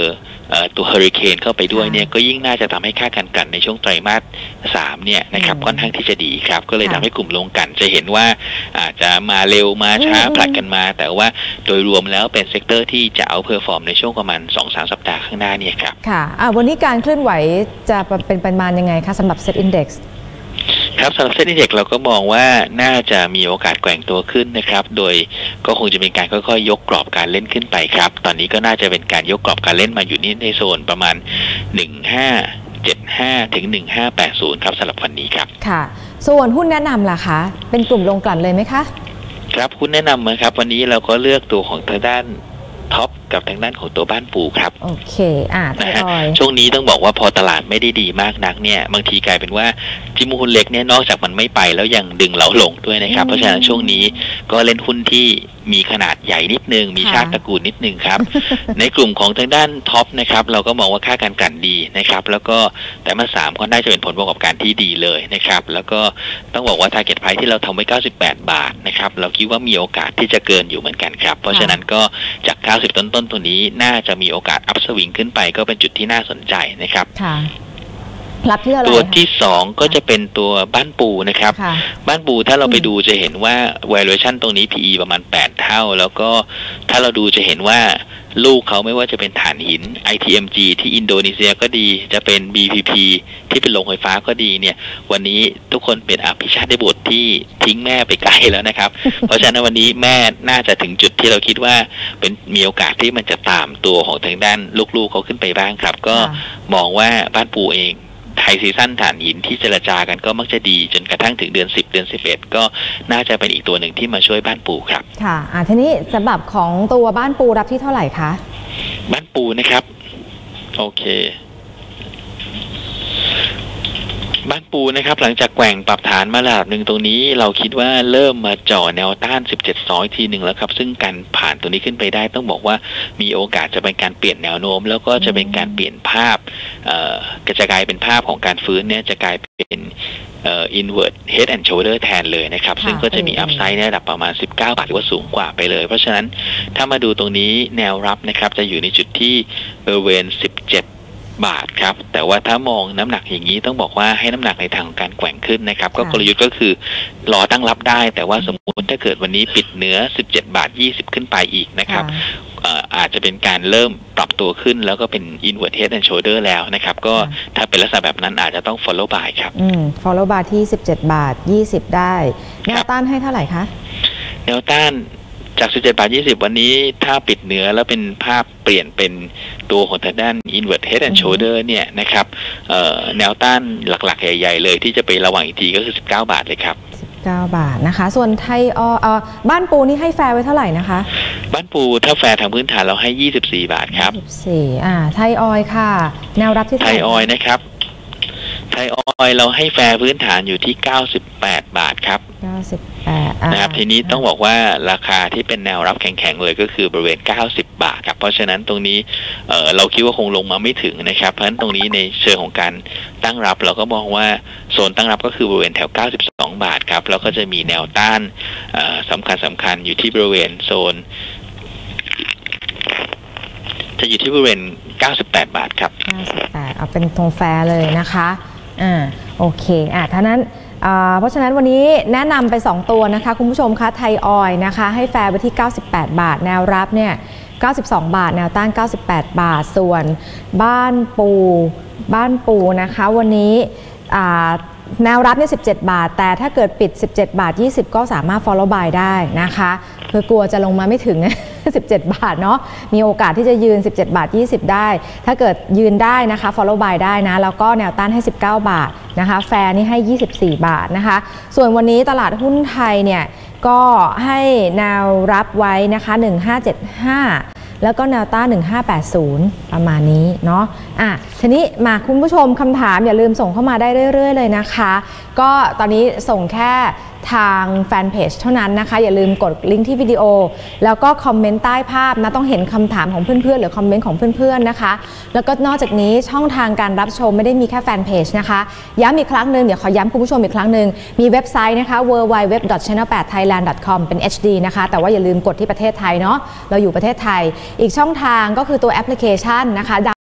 ตัวเฮอริเคนเข้าไปด้วยเนี่ยก็ยิ่งน่าจะทำให้ค่าการกลั่นในช่วงไตรมาสสามเนี่ยนะครับค่อนข้างที่จะดีครับก็เลยทำให้กลุ่มโรงกลั่นจะเห็นว่าอาจจะมาเร็วมาช้าผลัดกันมาแต่ว่าโดยรวมแล้วเป็นเซกเตอร์ที่จะเอาเพอร์ฟอร์มในช่วงประมาณ สองถึงสาม สัปดาห์ข้างหน้าเนี่ยครับค่ะวันนี้การเคลื่อนไหวจะเป็นประมาณยังไงคะสำหรับ Set Index ครับสำหรับเซ็นดีเด็กเราก็มองว่าน่าจะมีโอกาสแกว่งตัวขึ้นนะครับโดยก็คงจะเป็นการค่อยๆยกกรอบการเล่นขึ้นไปครับตอนนี้ก็น่าจะเป็นการยกกรอบการเล่นมาอยู่นี่ในโซนประมาณหนึ่งพันห้าร้อยเจ็ดสิบห้าถึงหนึ่งพันห้าร้อยแปดสิบครับสำหรับวันนี้ครับค่ะส่วนหุ้นแนะนำล่ะคะเป็นกลุ่มโรงกลั่นเลยไหมคะครับหุ้นแนะนำนะครับวันนี้เราก็เลือกตัวของทางด้านท็อปกับทางด้านของตัวบ้านปูครับโอเคอ่านะฮะช่วงนี้ต้องบอกว่าพอตลาดไม่ได้ดีมากนักเนี่ยบางทีกลายเป็นว่าจิมหุ้นเล็กเนี่ยนอกจากมันไม่ไปแล้วยังดึงเราลงด้วยนะครับเพราะฉะนั้นช่วงนี้ก็เล่นหุ้นที่มีขนาดใหญ่นิดนึงมีชาติตระกูลนิดนึงครับ ในกลุ่มของทางด้านท็อปนะครับเราก็มองว่าค่าการกลั่นดีนะครับแล้วก็แต่มาสามก็น่าจะเป็นผลประกอบการที่ดีเลยนะครับแล้วก็ต้องบอกว่า target price ที่เราทำไว้เก้าสิบแปดบาทนะครับเราคิดว่ามีโอกาสที่จะเกินอยู่เหมือนกันครับเพราะฉะนั้นก็จากเก้าสิบต้นๆตัวนี้น่าจะมีโอกาสอัพสวิงขึ้นไปก็เป็นจุดที่น่าสนใจนะครับรับที่อะไรตัวที่สองก็จะเป็นตัวบ้านปูนะครับบ้านปูถ้าเราไปดูจะเห็นว่า valuation ตรงนี้ พี อี ประมาณแปดเท่าแล้วก็ถ้าเราดูจะเห็นว่าลูกเขาไม่ว่าจะเป็นถ่านหิน ไอ ที เอ็ม จี ที่อินโดนีเซียก็ดีจะเป็น บี พี พี ที่เป็นโรงไฟฟ้าก็ดีเนี่ยวันนี้ทุกคนเป็นอภิชาติบุตรที่ทิ้งแม่ไปไกลแล้วนะครับ เพราะฉะนั้นวันนี้แม่น่าจะถึงจุดที่เราคิดว่าเป็นมีโอกาสที่มันจะตามตัวของทางด้านลูกๆเขาขึ้นไปบ้างครับก็มองว่าบ้านปูเองไฮซีซั่นถ่านหินที่เจรจากันก็มักจะดีจนกระทั่งถึงเดือนสิบเดือนสิบเอ็ดก็น่าจะเป็นอีกตัวหนึ่งที่มาช่วยบ้านปูครับค่ะอ่าทีนี้สำหรับของตัวบ้านปูรับที่เท่าไหร่คะบ้านปูนะครับโอเคบ้านปูนะครับหลังจากแกว่งปรับฐานมาระดับหนึ่งตรงนี้เราคิดว่าเริ่มมาจ่อแนวต้านสิบเจ็ดสองทีหนึ่งแล้วครับซึ่งการผ่านตัวนี้ขึ้นไปได้ต้องบอกว่ามีโอกาสจะเป็นการเปลี่ยนแนวโน้มแล้วก็จะเป็นการเปลี่ยนภาพเอ่อจะกลายเป็นภาพของการฟื้นเนี่ยจะกลายเป็นเอ่อ inward head and shoulder แทนเลยนะครับซึ่งก็จะมีอัพไซด์ในระดับประมาณสิบเก้าบาทหรือว่าสูงกว่าไปเลยเพราะฉะนั้นถ้ามาดูตรงนี้แนวรับนะครับจะอยู่ในจุดที่บริเวณสิบเจ็ดบาทครับแต่ว่าถ้ามองน้ำหนักอย่างนี้ต้องบอกว่าให้น้ำหนักในทางของการแกว่งขึ้นนะครับก็กลยุทธ์ก็คือรอตั้งรับได้แต่ว่าสมมุติถ้าเกิดวันนี้ปิดเหนือสิบเจ็ดบาทยี่สิบขึ้นไปอีกนะครับอาจจะเป็นการเริ่มปรับตัวขึ้นแล้วก็เป็น inward head and shoulder แล้วนะครับก็ถ้าเป็นลักษณะแบบนั้นอาจจะต้อง follow buy ครับอืม follow buy ที่สิบเจ็ดบาทยี่สิบได้แนวต้านให้เท่าไหร่คะแนวต้านจากสิบเจ็ดบาทยี่สิบวันนี้ถ้าปิดเหนือแล้วเป็นภาพเปลี่ยนเป็นตัวของทางด้าน inward head and shoulder เนี่ยนะครับแนวต้านหลักๆใหญ่ๆเลยที่จะไประวังอีกทีก็คือสิบเก้าบาทเลยครับสิบเก้าบาทนะคะส่วนไทยออบ้านปูนี่ให้แฟร์ไว้เท่าไหร่นะคะบ้านปูถ้าแฟร์ทางพื้นฐานเราให้ยี่สิบสี่บาทครับยี่สิบสี่อ่าไทยออยค่ะแนวรับที่ไทยออยนะครับไทยออยเราให้แฟร์พื้นฐานอยู่ที่เก้าสิบแปดบาทครับเก้าสิบแปดนะครับทีนี้ต้องบอกว่าราคาที่เป็นแนวรับแข็งๆเลยก็คือบริเวณเก้าสิบบาทครับเพราะฉะนั้นตรงนี้ เอ่อ เราคิดว่าคงลงมาไม่ถึงนะครับเพราะฉะนั้นตรงนี้ในเชิงของการตั้งรับเราก็มองว่าโซนตั้งรับก็คือบริเวณแถวเก้าสิบสองบาทครับแล้วก็จะมีแนวต้านสำคัญสำคัญอยู่ที่บริเวณโซนจะอยู่ที่บริเวณเก้าสิบแปดบาทครับเก้าสิบแปดเอาเป็นตรงแฟร์เลยนะคะอ่าโอเคอ่าท่านั้นเพราะฉะนั้นวันนี้แนะนำไปสองตัวนะคะคุณผู้ชมคะไทยออยนะคะให้แฟร์ไปที่เก้าสิบแปดบาทแนวรับเนี่ยเก้าสิบสองบาทแนวต้านเก้าสิบแปดบาทส่วนบ้านปูบ้านปูนะคะวันนี้แนวรับเนี่ยสิบเจ็ดบาทแต่ถ้าเกิดปิดสิบเจ็ดบาทยี่สิบก็สามารถ follow buy ได้นะคะคือกลัวจะลงมาไม่ถึงสิบเจ็ดบาทเนาะมีโอกาสที่จะยืนสิบเจ็ดบาทยี่สิบได้ถ้าเกิดยืนได้นะคะ follow buy ได้นะแล้วก็แนวต้านให้สิบเก้าบาทนะคะแฟร์นี่ให้ยี่สิบสี่บาทนะคะส่วนวันนี้ตลาดหุ้นไทยเนี่ยก็ให้แนวรับไว้นะคะหนึ่งพันห้าร้อยเจ็ดสิบห้าแล้วก็แนวต้านหนึ่งพันห้าร้อยแปดสิบประมาณนี้เนาะอ่ะทีนี้มาคุณผู้ชมคำถามอย่าลืมส่งเข้ามาได้เรื่อยๆเลยนะคะก็ตอนนี้ส่งแค่ทางแฟนเพจเท่านั้นนะคะอย่าลืมกดลิงก์ที่วิดีโอแล้วก็คอมเมนต์ใต้ภาพนะต้องเห็นคำถามของเพื่อนๆหรือคอมเมนต์ของเพื่อนๆนะคะแล้วก็นอกจากนี้ช่องทางการรับชมไม่ได้มีแค่แฟนเพจนะคะย้ำอีกครั้งหนึ่งเดี๋ยวขอย้ำคุณผู้ชมอีกครั้งหนึ่งมีเว็บไซต์นะคะ ดับเบิลยู ดับเบิลยู ดับเบิลยู ดอท ชาแนล แปด ไทยแลนด์ ดอท คอม เป็น เอช ดี นะคะแต่ว่าอย่าลืมกดที่ประเทศไทยเนาะเราอยู่ประเทศไทยอีกช่องทางก็คือตัวแอปพลิเคชันนะคะ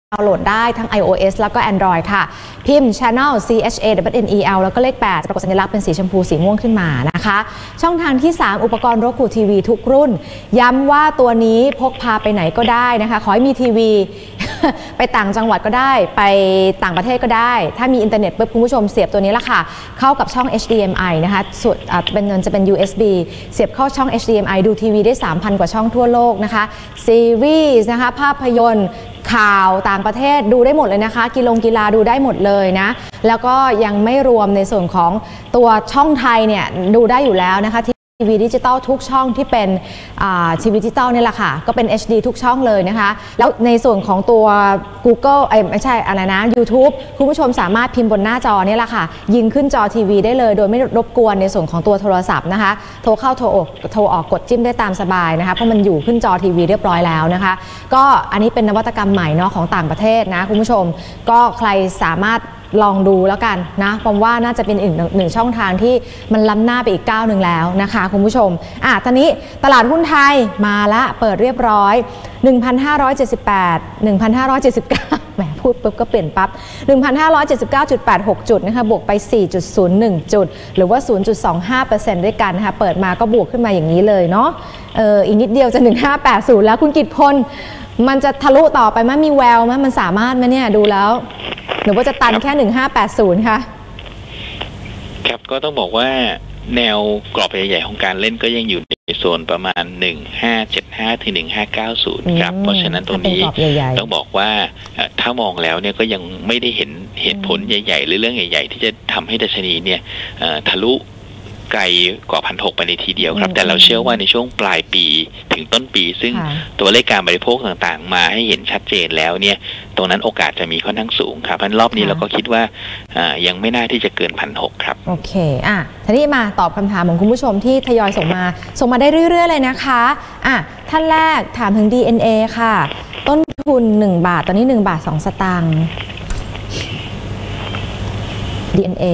าวน์โหลดได้ทั้ง iOS แล้วก็ Android ค่ะพิมพ์ Channel C H A N N E L แล้วก็เลขแปดจะปรากฏสัญลักษณ์เป็นสีชมพูสีม่วงขึ้นมานะคะช่องทางที่สามอุปกรณ์ Roku ที วี ทุกรุ่นย้ำว่าตัวนี้พกพาไปไหนก็ได้นะคะขอให้มีทีวี ไปต่างจังหวัดก็ได้ไปต่างประเทศก็ได้ถ้ามีอินเทอร์เน็ตปุ๊บคุณผู้ชมเสียบตัวนี้ละค่ะเข้ากับช่อง H D M I นะคะส่วนเป็นเงินจะเป็น ยู เอส บี เสียบเข้าช่อง H D M I ดูทีวีได้ สามพัน กว่าช่องทั่วโลกนะคะซีรีส์นะคะภาพยนตร์ข่าวต่างประเทศดูได้หมดเลยนะคะกีฬากีฬาดูได้หมดเลยนะแล้วก็ยังไม่รวมในส่วนของตัวช่องไทยเนี่ยดูได้อยู่แล้วนะคะทีวีดิจิตอลทุกช่องที่เป็นทีวีดิจิตอลนี่แหละค่ะก็เป็น เอช ดี ทุกช่องเลยนะคะแล้วในส่วนของตัว Google เอ้ยไม่ใช่อะไรนะ YouTube คุณผู้ชมสามารถพิมพ์บนหน้าจอนี่แหละค่ะยิงขึ้นจอทีวีได้เลยโดยไม่รบกวนในส่วนของตัวโทรศัพท์นะคะโทรเข้าโทรออกโทรออกกดจิ้มได้ตามสบายนะคะเพราะมันอยู่ขึ้นจอทีวีเรียบร้อยแล้วนะคะก็อันนี้เป็นนวัตกรรมใหม่เนาะของต่างประเทศนะคุณผู้ชมก็ใครสามารถลองดูแล้วกันนะผมว่าน่าจะเป็นอีกหนึ่งช่องทางที่มันล้ำหน้าไปอีกก้าวหนึ่งแล้วนะคะคุณผู้ชมอ่ะตอนนี้ตลาดหุ้นไทยมาละเปิดเรียบร้อย หนึ่งพันห้าร้อยเจ็ดสิบแปด หนึ่งพันห้าร้อยเจ็ดสิบเก้า แหมพูดปุ๊บก็เปลี่ยนปั๊บ หนึ่งพันห้าร้อยเจ็ดสิบเก้าจุดแปดหก จุดนะคะบวกไป สี่จุดศูนย์หนึ่ง จุดหรือว่า ศูนย์จุดสองห้าเปอร์เซ็นต์ ด้วยกันนะคะเปิดมาก็บวกขึ้นมาอย่างนี้เลยเนาะเอออีกนิดเดียวจะหนึ่งพันห้าร้อยแปดสิบแล้วคุณกิตพลมันจะทะลุต่อไปมั้ยมีแววมั้ยมันสามารถมั้ยเนี่ยดูแล้วหรือว่าจะตันแค่หนึ่งพันห้าร้อยแปดสิบค่ะครับก็ต้องบอกว่าแนวกรอบใหญ่ๆของการเล่นก็ยังอยู่ในโซนประมาณหนึ่งพันห้าร้อยเจ็ดสิบห้าถึงหนึ่งพันห้าร้อยเก้าสิบครับเพราะฉะนั้นตรงนี้ต้องบอกว่าถ้ามองแล้วเนี่ยก็ยังไม่ได้เห็นเหตุผลใหญ่ๆหรือเรื่องใหญ่ๆที่จะทำให้ดัชนีเนี่ยทะลุไกลกว่าพันหกไปในทีเดียวครับแต่เราเชื่อว่าในช่วงปลายปีถึงต้นปีซึ่งตัวเลขการบริโภคต่างๆมาให้เห็นชัดเจนแล้วเนี่ยตรงนั้นโอกาสจะมีค่อนข้างสูงครับเพราะรอบนี้เราก็คิดว่ายังไม่น่าที่จะเกินพันหกครับโอเคอ่ะทีนี้มาตอบคำถามของคุณผู้ชมที่ทยอยส่งมาส่งมาได้เรื่อยๆเลยนะคะอ่ะท่านแรกถามถึง ดี เอ็น เอ ค่ะต้นทุนหนึ่งบาทตอนนี้หนึ่งบาทสองสตางค์ ดี เอ็น เอ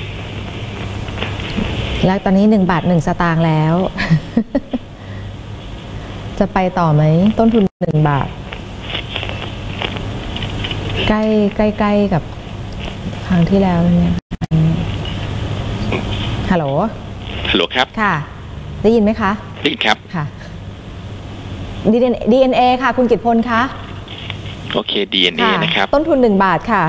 แล้วตอนนี้หนึ่งบาทหนึ่งสตางค์แล้ว จะไปต่อไหมต้นทุนหนึ่งบาทใกล้ใกล้ใกล้กับครั้งที่แล้วเนี่ยฮัลโหลฮัลโหลครับค่ะได้ยินไหมคะได้ยินครับค่ะ ดี เอ็น เอ ค่ะคุณกิตพลคะโอเค ดี เอ็น เอ นะครับต้นทุนหนึ่งบาทค่ะ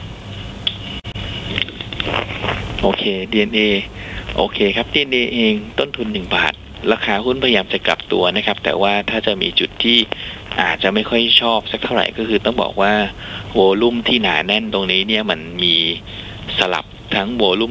โอเค ดี เอ็น เอโอเคครับ ดี เอ็น เอ เองต้นทุนหนึ่งบาทราคาหุ้นพยายามจะกลับตัวนะครับแต่ว่าถ้าจะมีจุดที่อาจจะไม่ค่อยชอบสักเท่าไหร่ก็คือต้องบอกว่าโวลุ่มที่หนาแน่นตรงนี้เนี่ยมันมีสลับทั้งโวลุ่ม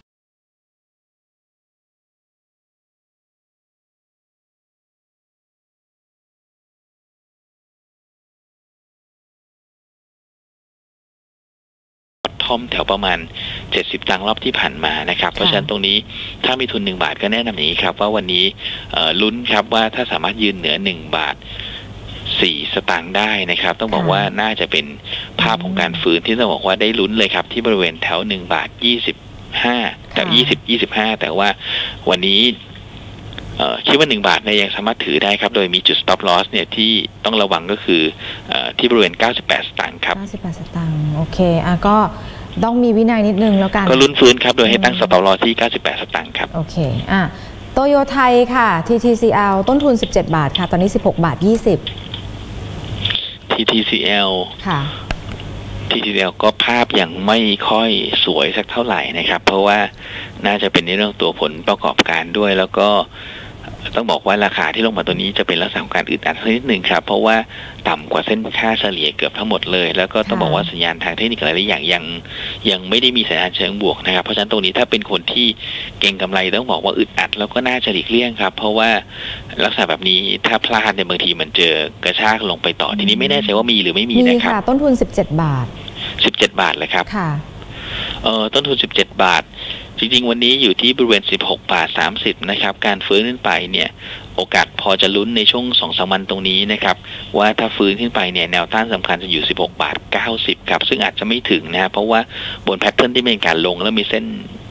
ทอมแถวประมาณเจ็ดสิบตังค์รอบที่ผ่านมานะครับเพราะฉะนั้นตรงนี้ถ้ามีทุนหนึ่งบาทก็แนะนำอย่างนี้ครับว่าวันนี้ลุ้นครับว่าถ้าสามารถยืนเหนือหนึ่งบาทสี่สตางค์ได้นะครับต้องบอกว่าน่าจะเป็นภาพของการฟื้นที่ต้องบอกว่าได้ลุ้นเลยครับที่บริเวณแถวหนึ่งบาทยี่สิบห้าแต่ยี่สิบ ยี่สิบห้าแต่ว่าวันนี้คิดว่าหนึ่งบาทเนี่ยยังสามารถถือได้ครับโดยมีจุด stop loss เนี่ยที่ต้องระวังก็คือที่บริเวณเก้าสิบแปดสตางค์ครับเก้าสิบแปดสตางค์โอเคอ่ะก็ต้องมีวินัยนิดนึงแล้วกันก็ลุ้นฟื้นครับโดยให้ตั้ง stop loss ที่เก้าสิบแปดสตางค์ครับโอเคอ่ะโตโยไทยค่ะ ที ที ซี แอล ต้นทุนสิบเจ็ดบาทค่ะตอนนี้สิบหกบาทยี่สิบที ที ซี แอลค่ะที ที ซี แอล ก็ภาพยังไม่ค่อยสวยสักเท่าไหร่นะครับเพราะว่าน่าจะเป็นในเรื่องตัวผลประกอบการด้วยแล้วก็ต้องบอกว่าราคาที่ลงมาตัวนี้จะเป็นลักษณะของการอึดอัดนิดหนึ่งครับเพราะว่าต่ำกว่าเส้นค่าเฉลี่ยเกือบทั้งหมดเลยแล้วก็ต้องบอกว่าสัญญาณทางเทคนิคหลายๆอย่างยังยังไม่ได้มีสัญญาณเชิงบวกนะครับเพราะฉะนั้นตรงนี้ถ้าเป็นคนที่เก็งกำไรต้องบอกว่าอึดอัดแล้วก็น่าจะหลีกเลี่ยงครับเพราะว่าลักษณะแบบนี้ถ้าพลาดในบางทีมันเจอกระชากลงไปต่อทีนี้ไม่แน่ใจว่ามีหรือไม่มีนะครับมีค่ะต้นทุนสิบเจ็ดบาทสิบเจ็ดบาทเลยครับค่ะเอ่อต้นทุนสิบเจ็ดบาทจริงๆวันนี้อยู่ที่บริเวณสิบหกบาทสามสิบนะครับการฟื้นขึ้นไปเนี่ยโอกาสพอจะลุ้นในช่วง สองถึงสาม วันตรงนี้นะครับว่าถ้าฟื้นขึ้นไปเนี่ยแนวต้านสำคัญจะอยู่สิบหกบาทเก้าสิบครับซึ่งอาจจะไม่ถึงนะครับเพราะว่าบนแพทเทิร์นที่เป็นการลงแล้วมีเส้น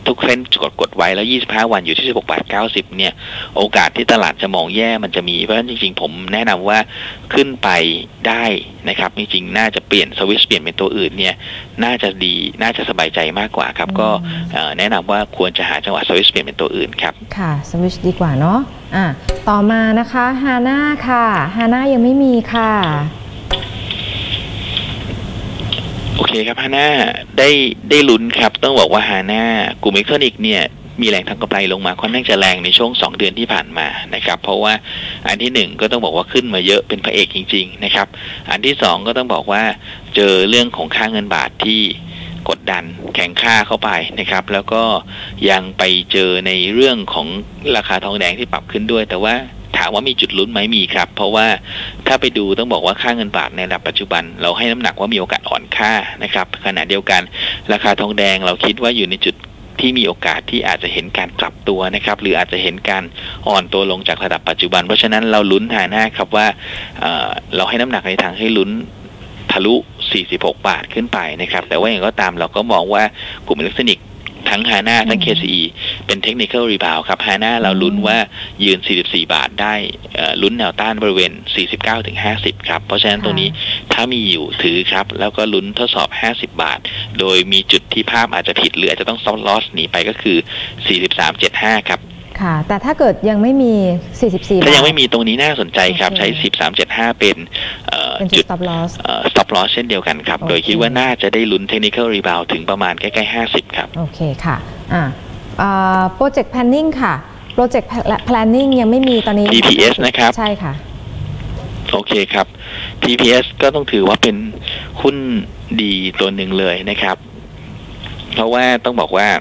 ทุกเส้นกดกดไว้แล้วยี่สิบห้าวันอยู่ที่สิบหกบาทเก้าสิบเนี่ยโอกาสที่ตลาดจะมองแย่มันจะมีเพราะฉะนั้นจริงๆผมแนะนำว่าขึ้นไปได้นะครับจริงๆน่าจะเปลี่ยนสวิตช์เปลี่ยนเป็นตัวอื่นเนี่ยน่าจะดีน่าจะสบายใจมากกว่าครับก็แนะนำว่าควรจะหาจังหวะสวิตช์เปลี่ยนเป็นตัวอื่นครับค่ะสวิตช์ดีกว่าเนาะอ่ะต่อมานะคะฮาน่าค่ะฮาน่ายังไม่มีค่ะโอเคครับฮาน่าได้ได้ลุ้นครับต้องบอกว่าฮาน่ากลุ่มอิเล็กทรอนิกส์เนี่ยมีแรงทางกำไรลงมาค่อนข้างจะแรงในช่วงสองเดือนที่ผ่านมานะครับเพราะว่าอันที่หนึ่งก็ต้องบอกว่าขึ้นมาเยอะเป็นพระเอกจริงๆนะครับอันที่สองก็ต้องบอกว่าเจอเรื่องของค่าเงินบาทที่กดดันแข็งค่าเข้าไปนะครับแล้วก็ยังไปเจอในเรื่องของราคาทองแดงที่ปรับขึ้นด้วยแต่ว่าถามว่ามีจุดลุ้นไหมมีครับเพราะว่าถ้าไปดูต้องบอกว่าค่าเงินบาทในระดับปัจจุบันเราให้น้ำหนักว่ามีโอกาสอ่อนค่านะครับขณะเดียวกันราคาทองแดงเราคิดว่าอยู่ในจุดที่มีโอกาสที่อาจจะเห็นการกลับตัวนะครับหรืออาจจะเห็นการอ่อนตัวลงจากระดับปัจจุบันเพราะฉะนั้นเราลุ้นหาหน้าครับว่า เอ่อ เราให้น้ำหนักในทางให้ลุ้นทะลุสี่สิบหกบาทขึ้นไปนะครับแต่ว่าอย่างก็ตามเราก็มองว่ากลุ่มอิเล็กทรอนิกส์ทั้งฮาน่าทั้ง เค ซี อี เป็นเทคนิคอลรีบาวครับฮาน่าเราลุ้นว่ายืนสี่สิบสี่บาทได้ลุ้นแนวต้านบริเวณสี่สิบเก้าถึงห้าสิบครับเพราะฉะนั้นตรงนี้ถ้ามีอยู่ถือครับแล้วก็ลุ้นทดสอบห้าสิบบาทโดยมีจุดที่ภาพอาจจะผิดหรืออาจจะต้อง stop loss หนีไปก็คือสี่สิบสามจุดเจ็ดห้าครับค่ะแต่ถ้าเกิดยังไม่มีสี่สิบสี่ถ้ายังไม่มีตรงนี้น่าสนใจครับใช้สี่สิบสามจุดเจ็ดห้าเป็นจุด stop loss stop loss เช่นเดียวกันครับโดยคิดว่าน่าจะได้ลุ้น technical rebound ถึงประมาณใกล้ๆห้าสิบครับโอเคค่ะอ่า project planning ค่ะ project planning ยังไม่มีตอนนี้พี พี เอส นะครับใช่ค่ะโอเคครับ พี พี เอส ก็ต้องถือว่าเป็นหุ้นดีตัวหนึ่งเลยนะครับเพราะว่าต้องบอกว่า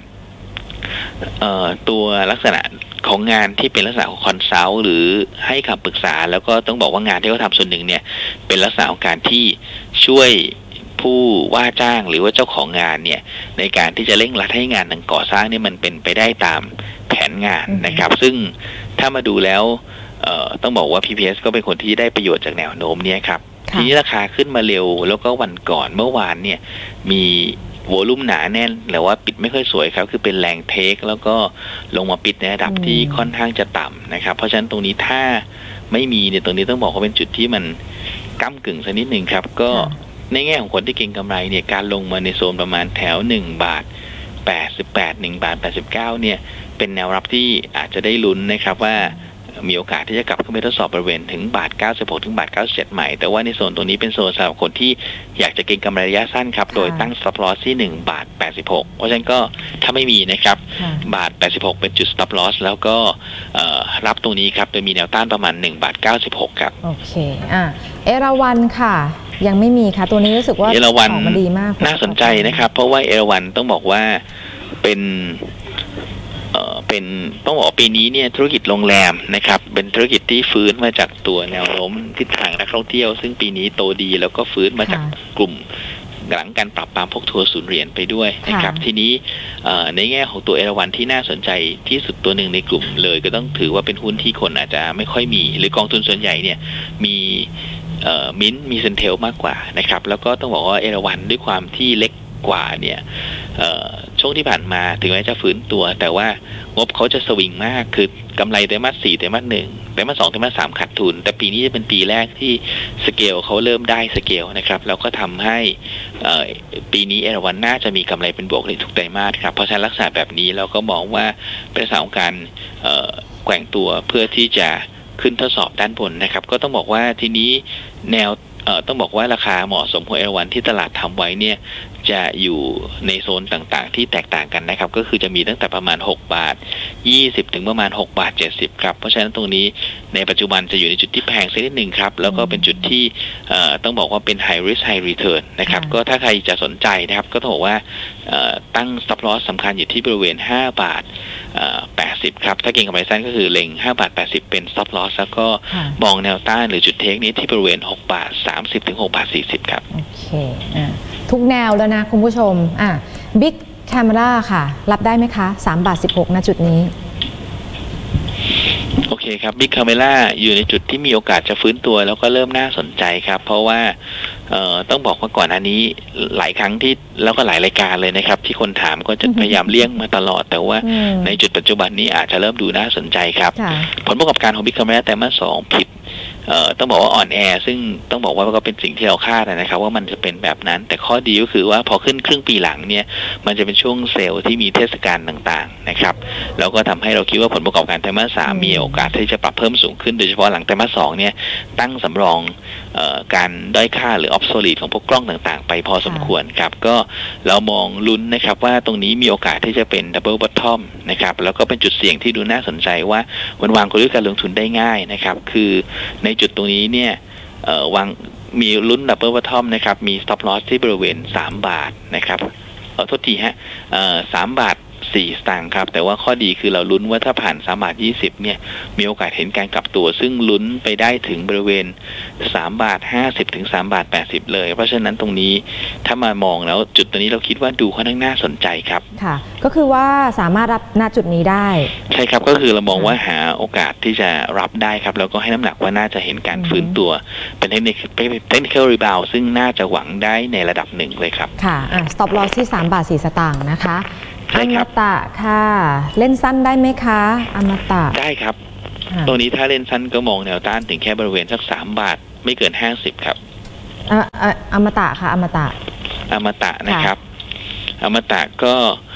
ตัวลักษณะของงานที่เป็นลักษณะของคอนซัลท์หรือให้คำปรึกษาแล้วก็ต้องบอกว่างานที่เขาทำส่วนหนึ่งเนี่ยเป็นลักษณะของการที่ช่วยผู้ว่าจ้างหรือว่าเจ้าของงานเนี่ยในการที่จะเร่งรัดให้งานทางก่อสร้างนี่มันเป็นไปได้ตามแผนงานนะครับซึ่งถ้ามาดูแล้วต้องบอกว่า พี พี เอส ก็เป็นคนที่ได้ประโยชน์จากแนวโน้มนี้ครับทีนี้ราคาขึ้นมาเร็วแล้วก็วันก่อนเมื่อวานเนี่ยมีโวลุ่มหนาแน่นแต่ว่าปิดไม่ค่อยสวยครับคือเป็นแรงเทคแล้วก็ลงมาปิดในระดับที่ค่อนข้างจะต่ำนะครับเพราะฉะนั้นตรงนี้ถ้าไม่มีเนี่ยตรงนี้ต้องบอกว่าเป็นจุดที่มันก้ำกึ่งสักนิดหนึ่งครับก็ในแง่ของคนที่เก็งกำไรเนี่ยการลงมาในโซนประมาณแถวหนึ่งบาทแปดสิบแปด หนึ่งบาทแปดสิบเก้าเนี่ยเป็นแนวรับที่อาจจะได้ลุ้นนะครับว่ามีโอกาสที่จะกลับขึ้นไปทดสอบบริเวณถึงบาทเก้าสิบหกถึงบาทเก้าสิบเจ็ดใหม่แต่ว่าในโซนตรงนี้เป็นโซนสำหรับคนที่อยากจะเก็งกำไรระยะสั้นครับโดยตั้ง stop loss ที่หนึ่งบาทแปดสิบหกเพราะฉะนั้นก็ถ้าไม่มีนะครับบาทแปดสิบหกเป็นจุด stop loss แล้วก็รับตรงนี้ครับโดยมีแนวต้านประมาณหนึ่งบาทเก้าสิบหกครับโอเคอ่ะเอราวัณค่ะยังไม่มีค่ะตัวนี้รู้สึกว่าเอราวัณมันดีมากน่าสนใจนะครับเพราะว่าเอราวัณต้องบอกว่าเป็นเอ่อเป็นต้องบอกปีนี้เนี่ยธุรกิจโรงแรมนะครับเป็นธุรกิจที่ฟื้นมาจากตัวแนวโน้มทิศทางนักท่องเที่ยวซึ่งปีนี้โตดีแล้วก็ฟื้นมาจากกลุ่มหลังการปรับปรามพวกทัวร์ศูนย์เหรียญไปด้วยนะครับทีนี้ในแง่ของตัวเอราวัณที่น่าสนใจที่สุดตัวหนึ่งในกลุ่มเลยก็ต้องถือว่าเป็นหุ้นที่คนอาจจะไม่ค่อยมีหรือกองทุนส่วนใหญ่เนี่ยมีมิ้นมีเซนเทลมากกว่านะครับแล้วก็ต้องบอกว่าเอราวัณด้วยความที่เล็กกว่าเนี่ยช่วงที่ผ่านมาถึงแม้จะฟื้นตัวแต่ว่างบเขาจะสวิงมากคือกำไรไตรมาสสี่ไตรมาสหนึ่งไตรมาสสองไตรมาสสามขาดทุนแต่ปีนี้จะเป็นปีแรกที่สเกลเขาเริ่มได้สเกลนะครับแล้วก็ทำให้ปีนี้เอราวัณน่าจะมีกำไรเป็นบวกในทุกไตรมาสครับเพราะฉะนั้นลักษณะแบบนี้เราก็มองว่าเป็นลักษณะของการแกว่งตัวเพื่อที่จะขึ้นทดสอบด้านบนนะครับก็ต้องบอกว่าทีนี้แนวต้องบอกว่าราคาเหมาะสมของเอราวัณที่ตลาดทำไว้เนี่ยจะอยู่ในโซนต่างๆที่แตกต่างกันนะครับก็คือจะมีตั้งแต่ประมาณหกบาทยี่สิบถึงประมาณหกบาทเจ็ดสิบครับเพราะฉะนั้นตรงนี้ในปัจจุบันจะอยู่ในจุดที่แพงสักนิดหนึ่งครับแล้วก็เป็นจุดที่ต้องบอกว่าเป็น high risk high return นะครับก็ถ้าใครจะสนใจนะครับก็ต้องบอกว่าตั้ง stop loss สำคัญอยู่ที่บริเวณห้าบาทแปดสิบครับถ้าเก็งกำไรสั้นก็คือเล็งห้าบาทแปดสิบเป็น stop loss แล้วก็มองแนวต้านหรือจุดเทคนี้ที่บริเวณหกบาทสามสิบถึงหกบาทสี่สิบครับโอเคอ่ะทุกแนวแล้วนะคุณผู้ชมอ่ะ Big Camera ค่ะรับได้ไหมคะสามบาทสิบหกณจุดนี้โอเคครับ Big Camera อยู่ในจุดที่มีโอกาสจะฟื้นตัวแล้วก็เริ่มน่าสนใจครับเพราะว่าเอ่อต้องบอกว่าก่อนหน้านี้หลายครั้งที่แล้วก็หลายรายการเลยนะครับที่คนถามก็จะพยายามเลี่ยงมาตลอดแต่ว่าในจุดปัจจุบันนี้อาจจะเริ่มดูน่าสนใจครับผลประกอบการของบิ๊กคอมเมอร์แต่มาสองผิดเอ่อต้องบอกว่าอ่อนแอซึ่งต้องบอกว่าก็เป็นสิ่งที่เราคาดนะครับว่ามันจะเป็นแบบนั้นแต่ข้อดีก็คือว่าพอขึ้นครึ่งปีหลังเนี่ยมันจะเป็นช่วงเซลล์ที่มีเทศกาลต่างๆนะครับแล้วก็ทำให้เราคิดว่าผลประกอบการไตรมาสสามมีโอกาสที่จะปรับเพิ่มสูงขึ้นโดยเฉพาะหลังไตรมาสสองเนี่ยตั้งสำรองเอ่อการด้อยค่าหรือ obsolete ของพวกกล้องต่างๆไปพอสมควรครับก็เรามองลุ้นนะครับว่าตรงนี้มีโอกาสที่จะเป็น double bottom นะครับแล้วก็เป็นจุดเสี่ยงที่ดูน่าสนใจว่ามันวางกลยุทธ์การลงทุนได้ง่ายนะครับคือในจุดตรงนี้เนี่ยเอ่อวางมีลุ้น double bottom นะครับมี stop loss ที่บริเวณสามบาทนะครับขอโทษทีฮะเอ่อสามบาทสี่สตางค์ครับแต่ว่าข้อดีคือเราลุ้นว่าถ้าผ่านสามบาทยี่สิบเนี่ยมีโอกาสเห็นการกลับตัวซึ่งลุ้นไปได้ถึงบริเวณสามบาทห้าสิบถึงสามบาทแปดสิบเลยเพราะฉะนั้นตรงนี้ถ้ามามองแล้วจุดตัวนี้เราคิดว่าดูค่อนข้างน่าสนใจครับค่ะก็คือว่าสามารถรับณจุดนี้ได้ใช่ครับก็คือเรามองว่าหาโอกาสที่จะรับได้ครับแล้วก็ให้น้ำหนักว่าน่าจะเห็นการฟื้นตัวเป็นเทคนิคเทคนิครีบาวด์ซึ่งน่าจะหวังได้ในระดับหนึ่งเลยครับค่ะอ่ะ stop loss ที่สามบาทสี่สตางค์นะคะอมตะค่ะเล่นสั้นได้ไหมคะอมตะได้ครับตรงนี้ถ้าเล่นสั้นก็มองแนวต้านถึงแค่บริเวณสักสามบาทไม่เกินห้าสิบครับอ่าอมตะค่ะอมตะอมตะนะครับอมตะก็